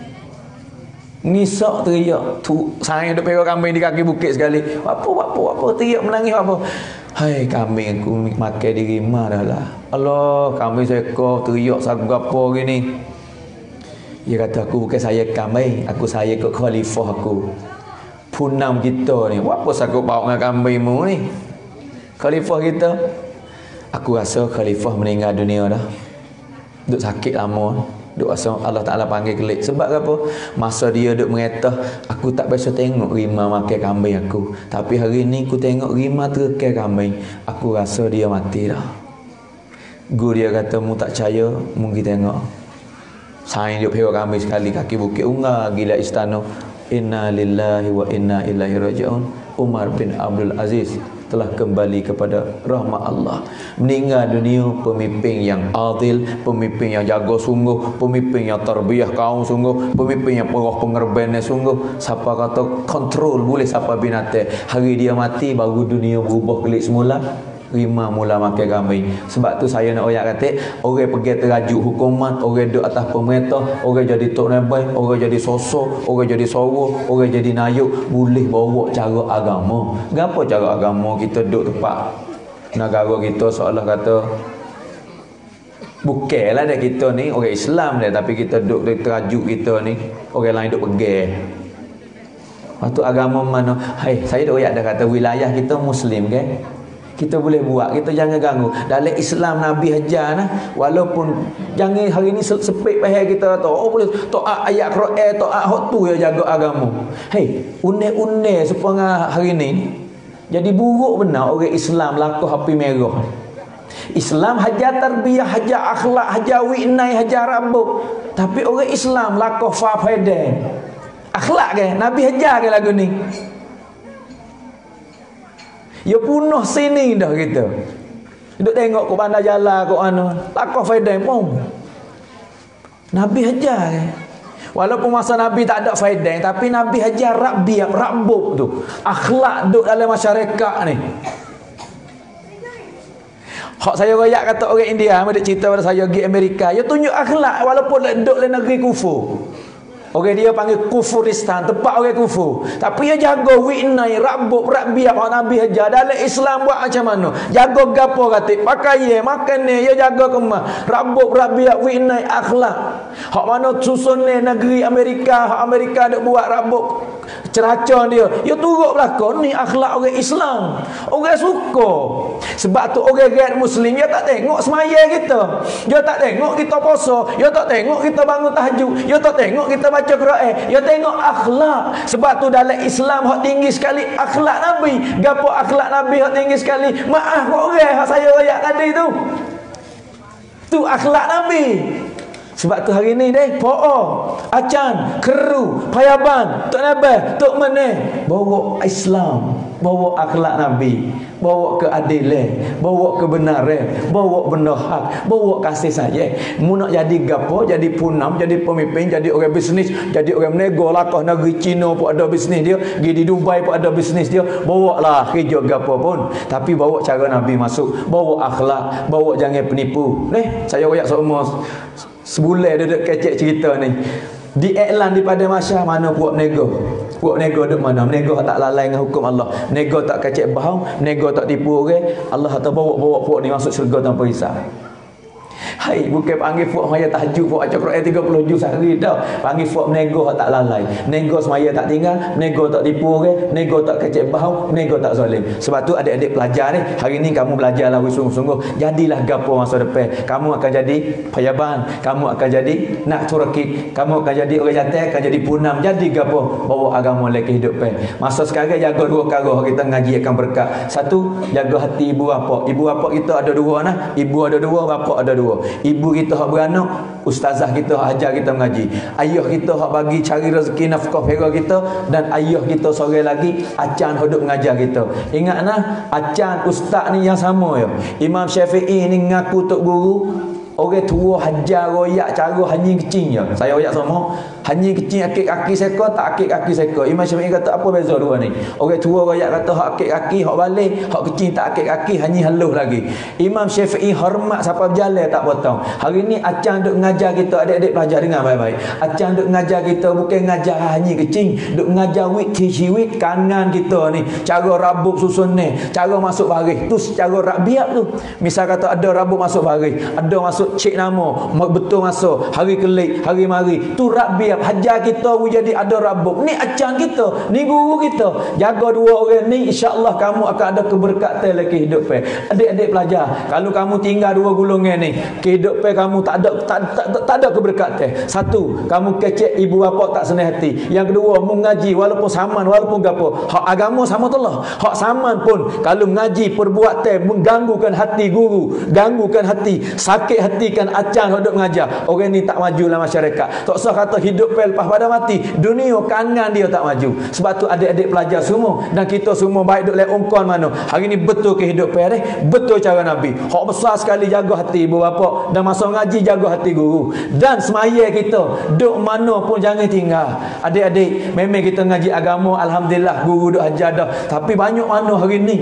Ngisak teriak. Tu saing duk pegang kambing di kaki bukit sekali. Apa teriak menangis apa? Hai kambing aku makan di rimau dah lah. Allah, kambing seko teriak sagu apa gini. Dia kata aku bukan saya kambing, aku saya ke khalifah aku. Punam kita ni, apa sakut bawa dengan kambingmu ni? Khalifah kita. Aku rasa khalifah meninggal dunia dah. Duk sakit lama. Duk rasa Allah Ta'ala panggil kelik. Sebab apa? Masa dia duk mengetah, aku tak biasa tengok rimau makan kambing aku. Tapi hari ni aku tengok rimau terkai kambing. Aku rasa dia mati dah. Guru dia kata, mu tak percaya, mu pergi tengok. Saing dia pergi kami sekali kaki bukit ungar gila istana. Inna lillahi wa inna ilaihi raji'un. Umar bin Abdul Aziz telah kembali kepada rahmat Allah. Meninggal dunia pemimpin yang adil, pemimpin yang jaga sungguh, pemimpin yang tarbiyah kaum sungguh, pemimpin yang peroh pengerbannya sungguh. Siapa kata kontrol boleh siapa binatang. Hari dia mati baru dunia berubah kelik semula. Rimau mula makan kambing. Sebab tu saya nak oyak kata, orang pergi terajuk hukuman, orang duduk atas pemerintah, orang jadi tok nebai, orang jadi sosok, orang jadi soro, orang jadi nayuk, boleh bawa cara agama. Kenapa cara agama kita duduk tempat negara kita seolah kata bukanlah dah kita ni orang Islam dah, tapi kita duduk di terajuk kita ni orang lain duduk pergi. Lepas tu agama mana? Hai, saya dah oyak dah kata wilayah kita Muslim kan? kita boleh buat, kita jangan ganggu. Dalam Islam Nabi ajar nah, walaupun jangan hari ni sepik pahal kita kata oh boleh taat ayat Quran, taat hak tu ya jaga agama. Hei, une-une supaya hari ni jadi buruk benar orang Islam laku api merah. Islam hajar tarbiyah, hajar akhlak, hajar wi'nai, hajar rambut. Tapi orang Islam laku faedah. Akhlak ke? Nabi hajar ke lagu ni? Ya punuh sini dah kita. Duduk tengok ke bandar jalan ke mana. Laku faedah pun. Nabi hajar ke? Walaupun masa Nabi tak ada faedah, tapi Nabi hajar rambut tu. Akhlak duduk dalam masyarakat ni. Hak saya royak kata orang India, dia cerita pada saya pergi Amerika, dia tunjuk akhlak walaupun duduk dalam negeri kufur. Orang dia panggil kufuristan, tempat orang kufur. Tapi dia jaga wi'nai, rambut, rabiat hak Nabi ajar. Dalam Islam buat macam mana? Jaga gapo kata? Pakai makan ni, dia jaga kemah. Rambut, rabiat, wi'nai, akhlak. Hak mana susun ni negeri Amerika, hak Amerika duk buat rambut ceracon dia. Dia turut belakang ni akhlak orang Islam. Orang suka. Sebab tu orang gad Muslim dia tak tengok semaya kita. Dia tak tengok kita puasa, dia tak tengok kita bangun tahajud, dia tak tengok kita baca Quran, dia tengok akhlak. Sebab tu dalam Islam hak tinggi sekali akhlak Nabi. Gapo akhlak Nabi hak tinggi sekali? Maaf kok orang hak saya royak tadi tu. Tu akhlak Nabi. Sebab tu hari ni deh po'o, acan, keru, payaban, tok nabah, tok meneh bawa Islam, bawa akhlak Nabi, bawa keadilan, bawa kebenaran, bawa benar hak, bawa kasih sayang. Mu nak jadi gapo, jadi punam, jadi pemimpin, jadi orang bisnes, jadi orang menego lakah negeri Cina pun ada bisnes dia, pergi di Dubai pun ada bisnes dia. Bawa lah kerja gapo pun, tapi bawa cara Nabi masuk, bawa akhlak, bawa jangan penipu. Saya royak semua sebulan duduk kecek cerita ni. Di iklan daripada Masya mana puak nego. Puak nego duduk mana? Nego tak lalai dengan hukum Allah. Nego tak kecek bahau, nego tak tipu orang. Allah tak bawa puak ni masuk syurga tanpa hisab. Hai, bukan panggil puak maya tahajud, puak baca Quran 30 juz sehari dah. Panggil puak nego tak lalai. Nego semaya tak tinggal, nego tak tipu orang, nego tak kecek bahau, nego tak zalim. Sebab tu adik-adik pelajar ni, hari ni kamu belajarlah sungguh-sungguh. Jadilah gapo masa depan. Kamu akan jadi payaban, kamu akan jadi nak turakik, kamu akan jadi orang jantan, akan jadi punam, jadi gapo bawa agama lagi kehidupan. Masa sekarang jaga dua perkara kita ngaji akan berkat. Satu, jaga hati ibu bapa. Ibu bapa kita ada dua nah, ibu ada dua, bapa ada dua. Ibu kita hak beranak, ustazah kita hak ajar kita mengaji. Ayah kita hak bagi cari rezeki nafkah pera kita, dan ayah kita sore lagi acan hidup mengajar kita. Ingat nah, acan ustaz ni yang sama ya. Imam Syafi'i ni ngaku tok guru. Orang tua hajar royak cara hanyi kecing je. Saya royak sama. Hanyi kecing akik kaki seka, tak akik kaki seka. Imam Syafi'i kata apa beza dua ni? Orang tua royak kata hak akik kaki, hak balik, hak kecing tak akik kaki, hanyi halus lagi. Imam Syafi'i hormat siapa berjalan tak potong. Hari ni acang duk ngajar kita, adik-adik pelajar dengar baik-baik. Acang duk ngajar kita bukan ngajar hanyi kecing, duk ngajar wit tiwit kanan kita ni. Cara rabuk susun ni, cara masuk baris. Tu secara rabiat tu. Misal kata ada rabuk masuk baris, ada masuk cek nama, betul masuk hari kelik, hari mari. Tu rabiat hajar kita jadi ada rabuk. Ni acan kita, ni guru kita. Jaga dua orang ni, insya-Allah kamu akan ada keberkatan dalam kehidupan. Adik-adik pelajar, kalau kamu tinggal dua golongan ni, kehidupan kamu tak ada keberkatan. Satu, kamu kecek ibu bapa tak senang hati. Yang kedua, mengaji walaupun saman walaupun gapo. Hak agama sama telah. Hak saman pun kalau mengaji perbuatan mengganggukan hati guru, ganggukan hati, sakit hati kan acan hidup mengajar. Orang ni tak maju dalam masyarakat. Tak usah kata hidup lepas pada mati, dunia kanan dia tak maju. Sebab tu adik-adik pelajar semua dan kita semua baik duk lek ongkon mana. Hari ni betul kehidupan dia, betul cara Nabi. Hak besar sekali jaga hati ibu bapa, dan masa ngaji jaga hati guru. Dan semaya kita duk mana pun jangan tinggal. Adik-adik, memang kita ngaji agama alhamdulillah guru duk ajar dah. Tapi banyak mana hari ni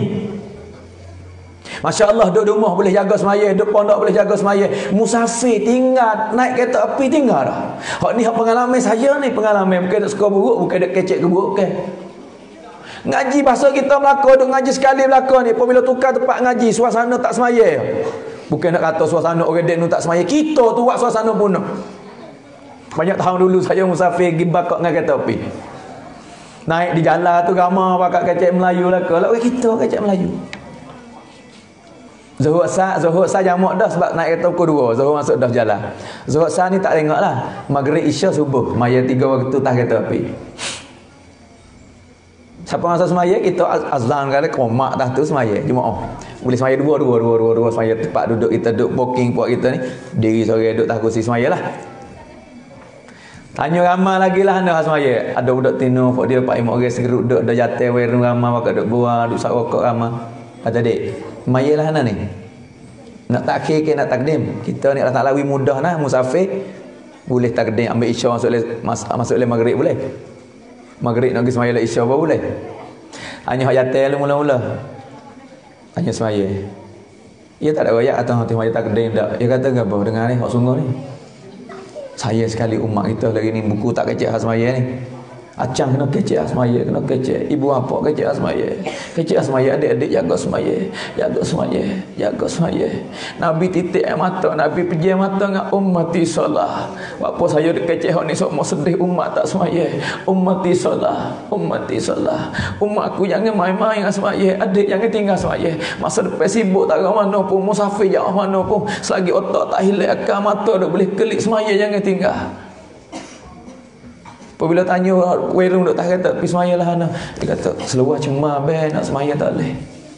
Masya Allah, duduk rumah boleh jaga semaya, duduk pondok boleh jaga semaya. Musafir tinggal, naik kereta api tinggal dah. Hak ni hak pengalaman saya ni, pengalaman bukan duk suka buruk, bukan duk kecek keburukan. Ngaji bahasa kita Melaka, duk ngaji sekali Melaka ni, apabila tukar tempat ngaji, suasana tak semaya. Bukan nak kata suasana orang dek nu tak semaya, kita tu buat suasana pun. Banyak tahun dulu saya musafir pergi bakak dengan kereta api. Naik di jalan tu ramai pakai kecek Melayu lah. Kalau kita kecek Melayu. Zuhur sah jamak dah sebab naik kereta pukul 2. Zuhur masuk dah jalan. Zuhur sah ni tak tengoklah. Maghrib, Isya, subuh. Maya 3 waktu tak kereta api. Siapa masa semaya kita azan kali komak dah tu semaya jemaah. Boleh semaya dua semaya tempat duduk kita duduk booking puak kita ni. Diri sore duduk tak kursi semaya lah. Tanya ramai lagi lah anda semaya. Ada budak tino puak dia 4-5 orang segeruk duduk ada jatuh weru ramai bakal duduk buah duduk sak rokok ramai. Kata dik, semaya lah anda ni. Nak takhir ke nak takdim. Kita ni Allah Taala wi mudah nah musafir. Boleh takdim ambil isya masuk le maghrib boleh. Maghrib nak pergi semaya lah isya apa boleh. Hanya hak jatel mula-mula. Hanya semaya. Ia tak ada royak atau hati semaya takdim tak. Ia kata apa dengar ni hak sungguh ni. Saya sekali umat kita lagi ni buku tak kecek hak semaya ni. Acang kena kecek semaya, kena kecek. Ibu apa kecek semaya. Kecek semaya, adik-adik jaga semaya. Jaga semaya, jaga semaya. Nabi titik air mata, Nabi pejam mata dengan ummati solah. Apa saya kecek hak ni semua sedih umat tak semaya. Ummati solah, ummati solah. Umat aku jangan main-main dengan semaya. Adik jangan tinggal semaya. Masa depan sibuk tak ke mana pun, musafir jauh mana pun, selagi otak tak hilang akal mata dah boleh kelik semaya jangan tinggal. Apabila tanya werung duk tak kata pergi semaya lah ana. Dia kata seluar cuma nak semaya tak boleh.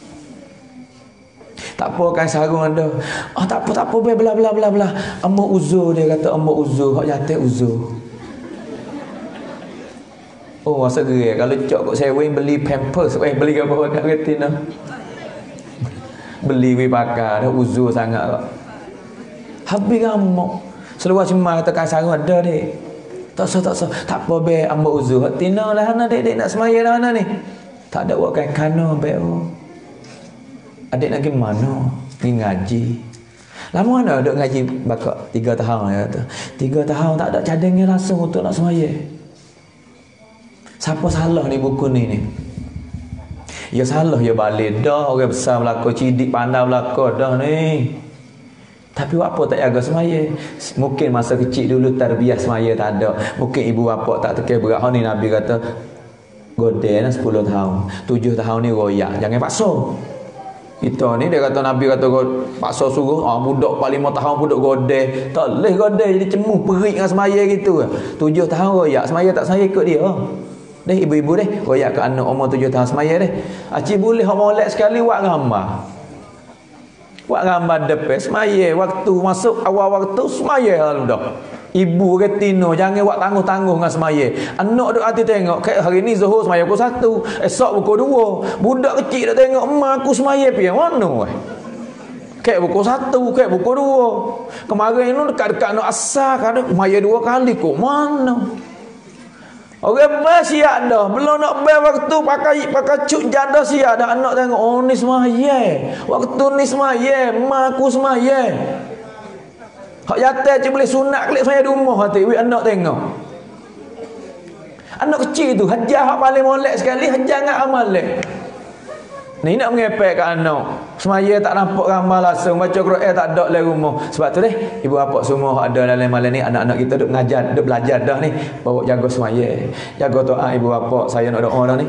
Tak apa kan sarung ada. Tak apa bela. Ambo uzur dia kata ambo uzur hak jatuh uzur. Oh masa gerak kalau cok kok sewing beli pampers beli apa kat retina. Beli wi pakai dah uzur sangat kok. Habis gamuk. Seluar cuma kata kan sarung ada dek. Tak sah. Tak apa be ambo uzur. Tina lah anak dek nak semaya lah anak ni. Tak ada buat kana be. Adik nak pergi mana? Pergi ngaji. Lama mana duduk ngaji bakak 3 tahun dia kata. 3 tahun tak ada cadangnya langsung untuk nak semaya. Siapa salah ni buku ni? Ya salah ya balik dah orang besar belaka cidik pandai belaka dah ni. Tapi apa tak jaga semaya? Mungkin masa kecil dulu tarbiyah semaya tak ada. Mungkin ibu bapa tak tekir berat. Ni Nabi kata goden 10 tahun. 7 tahun ni royak. Jangan paksa. Kita ni dia kata Nabi kata paksa suruh budak 5 tahun budak goden. Tak boleh goden jadi cemuh perik dengan semaya gitu. 7 tahun royak. Semaya tak semaya ikut dia. Deh ibu-ibu deh royak ke anak umur 7 tahun semaya deh. Acik boleh hak molek sekali buat gambar. Buat gambar depan semaya waktu masuk awal waktu semaya lalu dah. Ibu retino jangan buat tangguh-tangguh dengan semaya. Anak duk hati tengok kayak hari ni Zuhur semaya pukul 1, esok pukul 2. Budak kecil dak tengok mak aku semaya pi mana kayak pukul 1, kayak pukul 2. Kemarin ni dekat-dekat nak asar kan semaya 2 kali kok mana. Orang siap dah. Belum nak bayar waktu pakai cuk jadah siap dah. Anak tengok, oh ni semaya. Waktu ni semaya. Mak aku semaya. Hak jatuh je boleh sunat klik saya di rumah hati. Anak tengok. Anak kecil tu. Hajar hak paling molek sekali. Hajar dengan amalek. Ni nak mengepek kat anak. Semaya tak nampak gambar langsung. Baca Quran tak ada dalam rumah. Sebab tu deh. Ibu bapa semua ada dalam malam ni. Anak-anak kita duk mengajar. Duk belajar dah ni. Bawa jaga semaya. Jaga doa ibu bapa. Saya nak doa dah ni.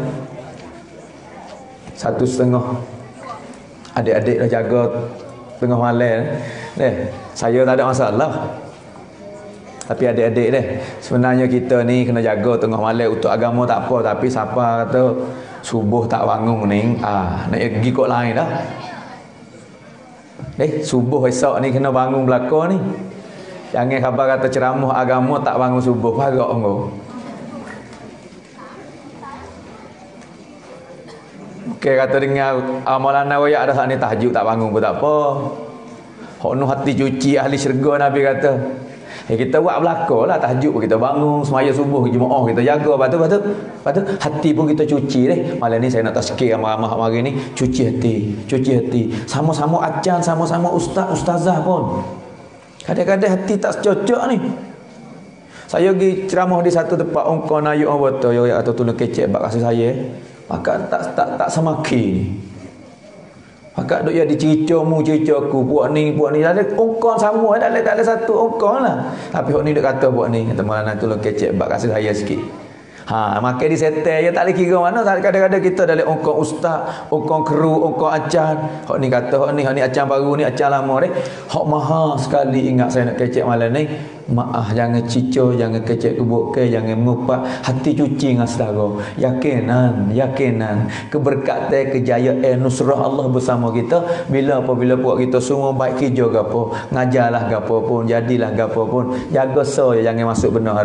1.5. Adik-adik dah jaga tengah malam. Saya tak ada masalah. Tapi adik-adik deh. Sebenarnya kita ni kena jaga tengah malam. Untuk agama tak apa. Tapi siapa kata subuh tak bangun ni nak pergi kot lain dah. Subuh esok ni kena bangun belaka ni. Jangan khabar kata ceramah agama tak bangun subuh parok engkau. Okey kata dengar amalan royak dah saat ni tahajud tak bangun pun tak apa. Hak nu hati cuci ahli syurga Nabi kata. Kita buat belaka lah tahajud pun kita bangun semaya subuh jemaah kita jaga lepas tu hati pun kita cuci deh. Malam ni saya nak tazkir ramah-ramah hari ni cuci hati sama-sama ajan sama-sama ustazah pun kadang-kadang hati tak cocok ni. Saya pergi ceramah di satu tempat ongkon ayuk orang betul atau tolong kecek bak kasih saya maka tak semaki ni. Maka duk ya diciricamu ciricaku buat ni ada ongkon sama tak ada satu ongkon lah. Tapi hok ni duk kata buat ni kata malam tu lo kecek bak kasih saya sikit. Makan di setel je tak boleh kira mana. Kadang-kadang kita dalam ongkong ustaz, ongkong kru, ongkong acan. Hak ni kata hak ni acan baru ni, acan lama ni. Hak maha sekali ingat saya nak kecek malam ni. Maaf, jangan cicur, jangan kecek kebuk ke, jangan melupa hati cuci dengan saudara. Yakinan keberkatan, kejayaan, nusrah Allah bersama kita. Bila buat kita semua baik kerja ke apa, ngajarlah ke apa pun, jadilah ke apa pun, jaga jangan masuk benar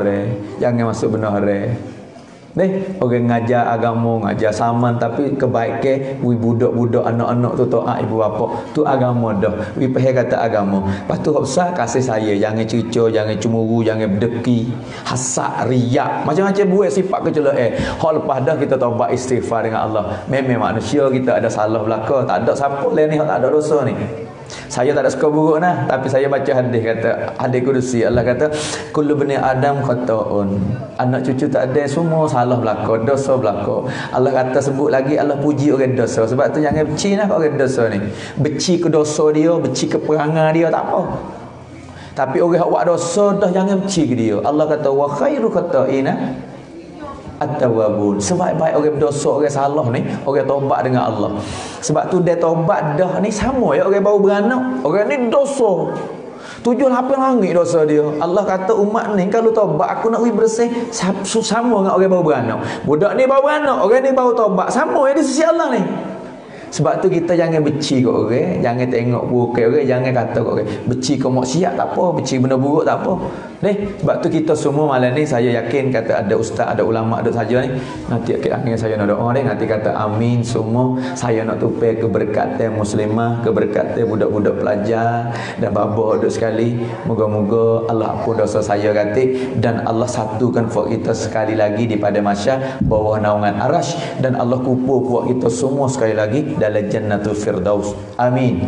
hari. Orang ngajar agama, ngajar saman tapi kebaikan budak-budak anak-anak tu taat ibu bapa tu agama dah. Pahal kata agama. Lepas tu hak besar kasih saya, jangan cicur, jangan cemburu, jangan berdeki, hasad, riak, macam-macam buat sifat kecelaan. Hak lepas dah kita taubat istighfar dengan Allah. Memang manusia kita ada salah belaka, tak ada siapa lain ni hak tak ada dosa ni. Saya tak ada suka buruk nah, tapi saya baca hadis kata, hadis kudusi Allah kata, kullu bani Adam khata'un. Anak cucu tak ada semua salah belaka, dosa belaka. Allah kata sebut lagi, Allah puji orang dosa. Sebab tu jangan benci lah orang dosa ni. Benci ke dosa dia, benci ke perangai dia tak apa. Tapi orang yang buat dosa dah jangan benci ke dia. Allah kata wa khairu khata'ina at-tawwabun. Sebaik-baik orang berdosa, orang salah ni, orang taubat dengan Allah. Sebab tu dia taubat dah ni sama ya orang baru beranak. Orang ni dosa 7-8 langit dosa dia. Allah kata umat ni kalau taubat aku nak bersih sama dengan orang baru beranak. Budak ni baru beranak, orang ni baru taubat, sama ya di sisi Allah ni. Sebab tu kita jangan benci kat orang, jangan tengok buruk kat orang, jangan kata kat orang. Benci ke maksiat tak apa, benci benda buruk tak apa. Sebab tu kita semua malam ni saya yakin kata ada ustaz, ada ulama, ada saja ni. Nanti akhir saya nak doa ni, nanti kata amin semua. Saya nak tupai keberkatan muslimah, keberkatan budak-budak pelajar dan bapa duk sekali. Moga-moga Allah ampun dosa saya kata dan Allah satukan buat kita sekali lagi di pada masyar bawah naungan arash dan Allah kupur buat kita semua sekali lagi dalam jannatul firdaus. Amin.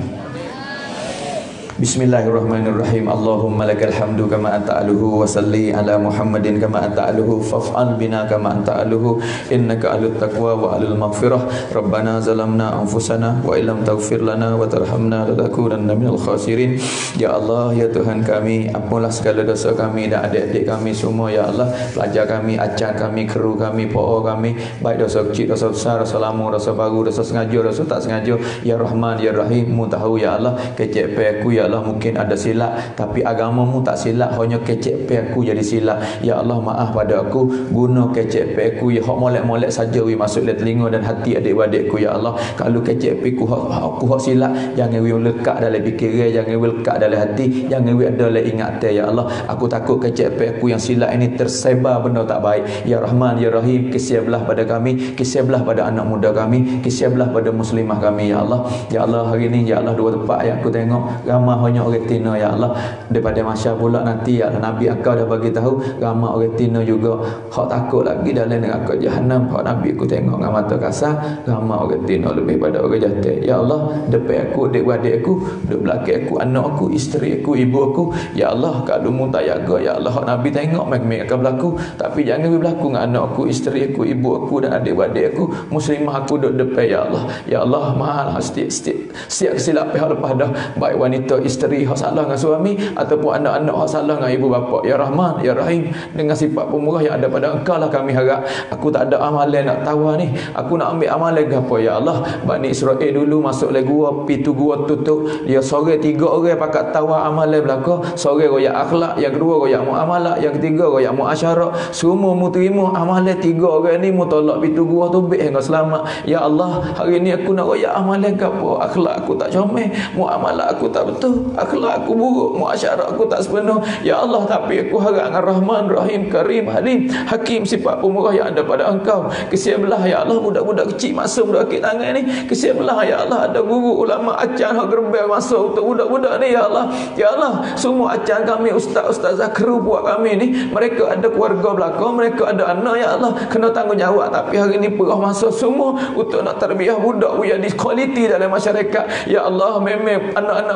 Bismillahirrahmanirrahim. Allahumma lakal hamdu kama anta aluhu wa salli ala Muhammadin kama anta aluhu faf'al bina kama anta aluhu innaka alut taqwa wa alul maghfirah. Rabbana zalamna anfusana wa illam taghfir lana wa tarhamna lanakunanna minal khasirin. Ya Allah, ya Tuhan kami, ampunlah segala dosa kami dan adik-adik kami semua ya Allah, pelajar kami, acar kami, kru kami, PO kami, baik dosa kecil, dosa besar, dosa lama, dosa baru, dosa sengaja, dosa tak sengaja. Ya Rahman, ya Rahim, mu tahu ya Allah, kecek pe aku ya Allah, mungkin ada silap tapi agamamu tak silap, hanya kecek pe aku jadi silap. Ya Allah, maaf pada aku, guna kecek pe aku ya hak molek-molek saja wi masuk dalam telinga dan hati adik-adikku ya Allah. Kalau kecek pe aku hak silap, jangan wi lekat dalam fikiran, jangan wi lekat dalam hati, jangan wi ada dalam ingatan ya Allah. Aku takut kecek pe aku yang silap ini tersebar benda tak baik. Ya Rahman, ya Rahim, kesiaplah pada kami, kesiaplah pada anak muda kami, kesiaplah pada muslimah kami ya Allah. Ya Allah, hari ni ya Allah, dua tempat yang aku tengok ramai hanya orang tina ya Allah. Daripada masyarakat pula nanti ya Allah, Nabi engkau dah bagi tahu ramai orang tina juga hak takut lagi dalam neraka jahanam. Hak Nabi aku tengok dengan mata kasar, ramai orang tina lebih pada orang jahat. Ya Allah, depan aku, adik-adik aku, duk belakang aku, anak aku, isteri aku, ibu aku ya Allah, kalau mu tak jaga ya Allah, hak Nabi tengok mek-mek akan berlaku, tapi jangan berlaku dengan anak aku, isteri aku, ibu aku dan adik-adik aku, muslimah aku duk depan ya Allah. Ya Allah, mahal setiap kesilapan hak lepas dah, baik wanita, isteri hak salah dengan suami ataupun anak-anak hak salah dengan ibu bapa. Ya Rahman, ya Rahim, dengan sifat pemurah yang ada pada engkau lah kami harap. Aku tak ada amalan nak tawar ni, aku nak ambil amalan ke apa ya Allah. Bani Israel dulu masuk le gua, pintu gua tutup, dia sore 3 orang pakat tawar amalan belaka. Sore royak akhlak, yang kedua royak muamalah, yang ketiga royak muasyarah. Semua mu terima amalan 3 orang ni, mu tolak pintu gua tu baik hingga selamat. Ya Allah, hari ni aku nak royak amalan ke apa? Akhlak aku tak comel, muamalah aku tak betul, akhlak aku buruk, muasyarah aku tak sepenuh ya Allah. Tapi aku harap dengan Rahman, Rahim, Karim, Halim, Hakim, sifat pemurah yang ada pada engkau. Kesiaplah ya Allah budak-budak kecil masuk budak kecil tangan ni. Kesiaplah ya Allah, ada guru ulama acar hak gerbel masuk untuk budak-budak ni ya Allah. Ya Allah, semua acar kami, ustaz-ustazah, kru buat kami ni, mereka ada keluarga belakang, mereka ada anak ya Allah, kena tanggungjawab. Tapi hari ni perah masa semua untuk nak terbiah budak yang di kualiti dalam masyarakat ya Allah. Memang anak-anak mereka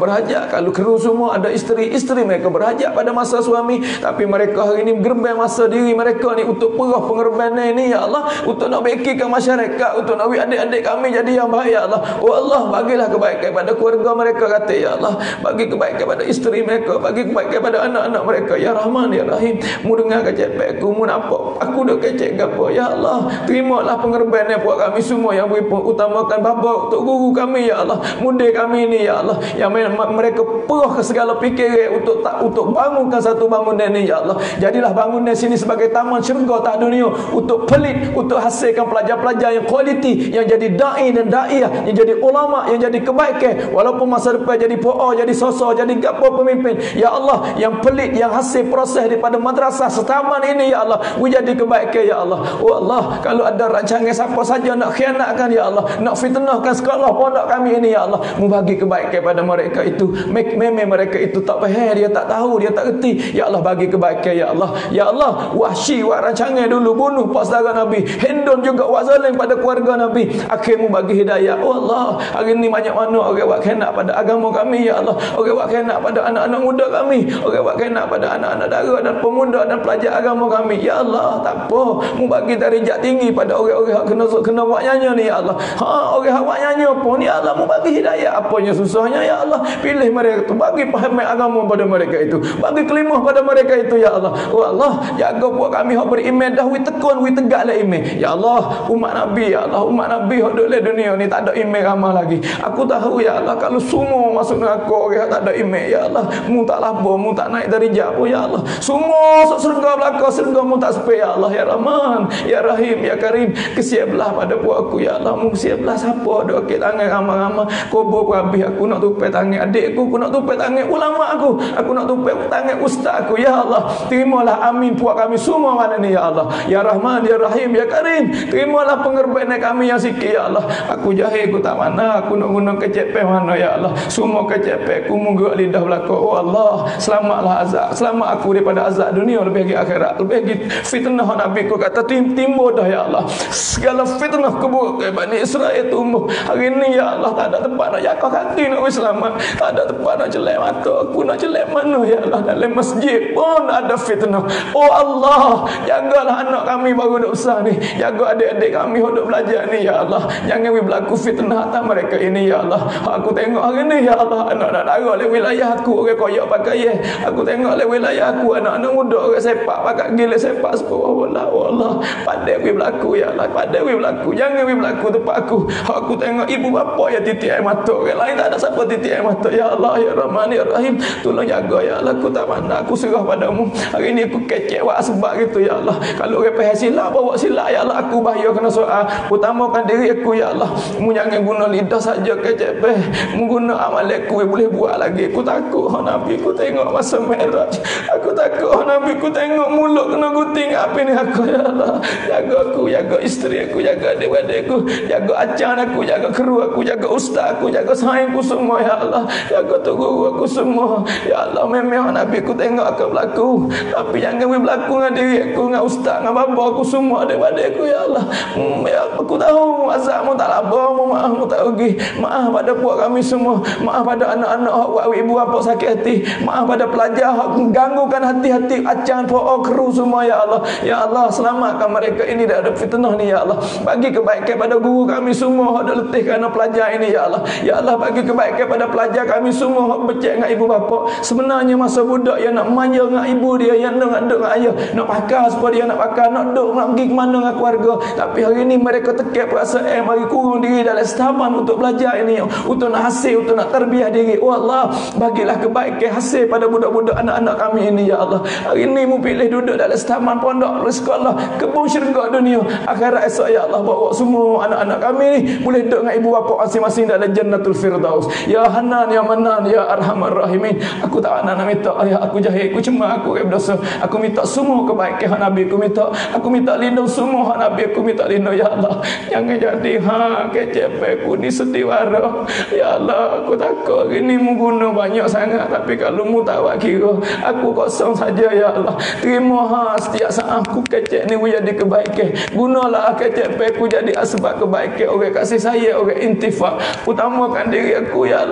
berhajat. Kalau kru semua ada isteri mereka berhajat pada masa suami, tapi mereka hari ini gerban masa diri mereka ni untuk perah pengerbanan ni ya Allah, untuk nak baikkan masyarakat, untuk nak adik-adik kami jadi yang baik ya Allah. Oh Allah, bagilah kebaikan pada keluarga mereka kata ya Allah, bagi kebaikan pada isteri mereka, bagi kebaikan pada anak-anak mereka ya Rahman ya Rahim. Mu dengar kecek aku, mu nampak aku dah kecek gapo ya Allah, terimalah pengerbanan buat kami semua yang utamakan bapa untuk guru kami ya Allah, muda kami ni ya Allah, yang mereka perah ke segala fikiran untuk bangunkan satu bangunan ni ya Allah. Jadilah bangunan sini sebagai taman syurga tak dunia, untuk pelit, untuk hasilkan pelajar-pelajar yang kualiti, yang jadi da'i dan da'iyah, yang jadi ulama, yang jadi kebaikan, walaupun masa depan jadi po'o, jadi sosok, jadi gapo pemimpin ya Allah, yang pelit, yang hasil proses daripada madrasah setaman ini ya Allah, jadi kebaikan ya Allah. Oh Allah, kalau ada rancangan siapa saja nak khianatkan ya Allah, nak fitnahkan sekolah pondok kami ini ya Allah, mu bagi kebaikan pada mereka itu. Memang mereka itu tak faham, dia tak tahu, dia tak erti ya Allah, bagi kebaikan ya Allah. Ya Allah, Wahsy buat rancangan dulu bunuh pak saudara Nabi, Hindun juga buat zalim pada keluarga Nabi, akhirmu bagi hidayah. Oh Allah, hari ini banyak mana orang buat khianat pada agama kami ya Allah, orang buat khianat pada anak-anak muda kami, orang buat khianat pada anak-anak dara dan pemuda dan pelajar agama kami ya Allah. Tak apa, mu bagi darjat tinggi pada orang-orang yang kena buat nyanyi ni ya Allah. Orang yang buat nyanyi pun ya Allah, mu bagi hidayah. Apanya susahnya ya Allah, pilih mereka tu, bagi paham agama pada mereka itu, bagi kelimah pada mereka itu ya Allah. Oh Allah, jaga buat kami hak beriman dah, wi tekun, wi tegaklah iman ya Allah. Umat Nabi ya Allah, umat Nabi hak duk le dunia ni tak ada iman ramah lagi. Aku tahu ya Allah, kalau semua masuk neraka orang tak ada iman ya Allah, mu tak laba, mu tak naik darjat pun ya Allah. Semua masuk surga belaka, surga mu tak sampai ya Allah. Ya Rahman ya Rahim ya Karim, kesiaplah pada buat aku ya Allah. Mu kesiaplah siapa ada okey tangan ramah-ramah kubur habis, aku nak tupai tangan adikku, aku nak tupai tangan ulama aku nak tupai tangan ustaz aku ya Allah. Terimalah amin puak kami semua mana ni ya Allah. Ya Rahman ya Rahim ya Karim, terimalah pengorbanan kami yang sikit ya Allah. Aku jahil aku tak mana, aku nak guna kecepen mana ya Allah. Semua kecepen aku mungguk lidah belaka. Oh Allah, selamatlah azab, selamat aku daripada azab dunia lebih lagi akhirat, lebih lagi fitnah Nabi ku kata timbul dah ya Allah. Segala fitnah keburukan Bani Israel tumbuh. Hari ni ya Allah, tak ada tempat nak jaga kaki nak selamat, tak ada tempat nak jelek mata aku nak jelek mana ya Allah. Dalam masjid pun ada fitnah. Oh Allah, jagalah anak kami baru duk besar ni, jaga adik-adik kami yang duk belajar ni ya Allah. Jangan berlaku fitnah atas mereka ini ya Allah. Aku tengok hari ni ya Allah, anak-anak dara le wilayah aku orang koyak pakai aku tengok le wilayah aku anak-anak muda orang sepak pakai gila sepak sepuluh bola. Oh Allah, pandai berlaku ya Allah, pandai berlaku, jangan berlaku tempat aku. Aku tengok ibu bapa yang titik air mata, orang lain tak ada siapa titik air mata ya Allah. Ya Rahman ya Rahim, tolong jaga ya Allah. Aku tak mana, aku serah padamu. Hari ni aku kecek buat sebab gitu ya Allah. Kalau orang faham silap, bawa silap ya Allah. Aku bahaya kena soal, utamakan diri aku ya Allah. Mu jangan guna lidah saja kecek peh, mu guna amal aku boleh buat lagi. Aku takut Nabi aku tengok masa Mi'raj, aku takut Nabi aku tengok mulut kena guting apa ni aku ya Allah. Jaga aku, jaga isteri aku, jaga adik-adik aku, jaga acan aku, jaga kru aku, jaga ustaz aku, jaga sayangku semua ya Allah. Jaga tu guru aku semua ya Allah. Memang Nabi aku tengok akan berlaku, tapi jangan berlaku dengan diri aku, dengan ustaz, dengan bapa aku semua, adik-adik aku ya Allah. Ya aku tahu azabmu tak laba, maafmu tak rugi. Maaf pada puak kami semua, maaf pada anak-anak hak ibu bapa sakit hati, maaf pada pelajar hak ganggukan hati-hati acan po'o kru semua ya Allah. Ya Allah, selamatkan mereka ini dari fitnah ni ya Allah. Bagi kebaikan pada guru kami semua hak dah letih kerana pelajar ini ya Allah. Ya Allah, bagi kebaikan pada pelajar kami semua hak becek dengan ibu bapa. Sebenarnya masa budak yang nak manja dengan ibu dia, yang nak duduk dengan ayah, nak pakar supaya dia nak pakar, nak duduk, nak pergi ke mana dengan keluarga. Tapi hari ini mereka tekek perasaan, mari kurung diri dalam setaman untuk belajar ini, untuk nak hasil, untuk nak terbiah diri. Oh Allah, bagilah kebaikan hasil pada budak-budak anak-anak kami ini ya Allah. Hari ini mu pilih duduk dalam setaman pondok sekolah kebun syurga dunia akhirat esok ya Allah. Bawa semua anak-anak kami ni boleh duduk dengan ibu bapa masing-masing dalam jannatul firdaus. Ya Hanan ya Manan ya Arhamar Rahimin. Aku tak nak minta ayah aku jahil, aku cemar, aku berdosa. Aku minta semua kebaikan Nabi aku minta. Aku minta lindung semua Nabi aku minta lindung ya Allah. Jangan jadi kecep aku ni sediwara. Ya Allah, aku takut hari ni mu guna banyak sangat, tapi kalau mu tak buat kira, aku kosong saja ya Allah. Terima setiap saat aku kecek ni jadi kebaikan. Gunalah kecep aku jadi asbab kebaikan. Orang kasih saya, orang intifak. Utamakan diri aku ya Allah.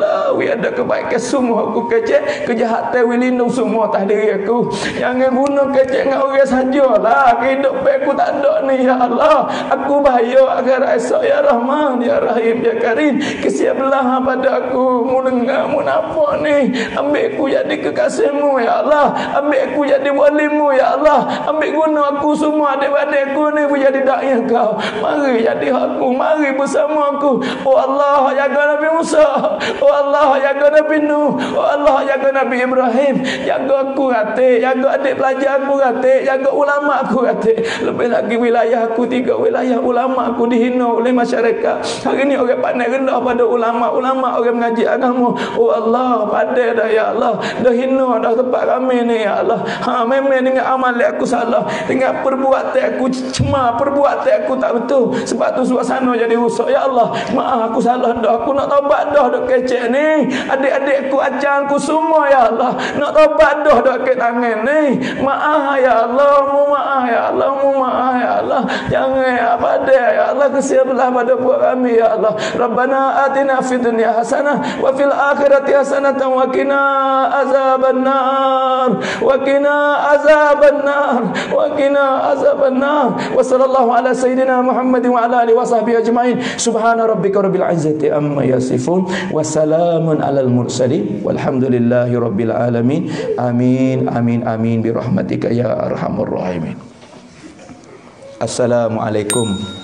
wi ada kebaikan semua aku kecek, kejahatan wi lindung semua atas diri aku. Jangan guna kecek dengan orang sajalah. Kehidupan aku tak ada ni ya Allah. Aku bahaya agar esok ya Rahman, ya Rahim, ya Karim. Kesiap belah pada aku. Mu dengar, mu nampak ni. Ambil aku jadi kekasihmu ya Allah. Ambil aku jadi walimu ya Allah. Ambil guna aku semua adik-adik aku ni menjadi da'i kau. Mari jadi aku, mari bersama aku. Oh Allah, jaga Nabi Musa. Oh Allah, jaga Nabi Nuh. Oh Allah, jaga Nabi Ibrahim. Jaga aku hati, jaga adik pelajar aku hati, jaga ulama aku hati. Lebih lagi wilayah aku, 3 wilayah ulama aku dihina oleh masyarakat. Hari ni orang pandai rendah pada ulama-ulama, orang mengaji agama. Oh Allah, pandai dah ya Allah. Dah hina dah tempat kami ni ya Allah. Memang dengan amal aku salah, dengan perbuatan aku cemar, perbuatan aku tak betul. Sebab tu suasana jadi rusak ya Allah. Maaf aku salah dah. Aku nak taubat dah dok kecek ni. Adik-adik aku, ajar aku semua ya Allah. Nak taubat dah dok ke tangan ni. Maaf ya Allah, maaf ya Allah, maaf ya Allah. Jangan apa dia ya Allah, kesiaplah pada buat kami ya Allah. Rabbana atina fid dunya hasanah wa fil akhirati hasanah wa qina azabannar wa qina azabannar wa qina azabannar. Wa sallallahu ala sayyidina Muhammad wa ala alihi wa sahbihi ajma'in. Subhana rabbika rabbil izzati amma yasifun wa salamun alal mursalin walhamdulillahi rabbil alamin. Amin amin amin bi rahmatika ya arhamar rahimin. Assalamualaikum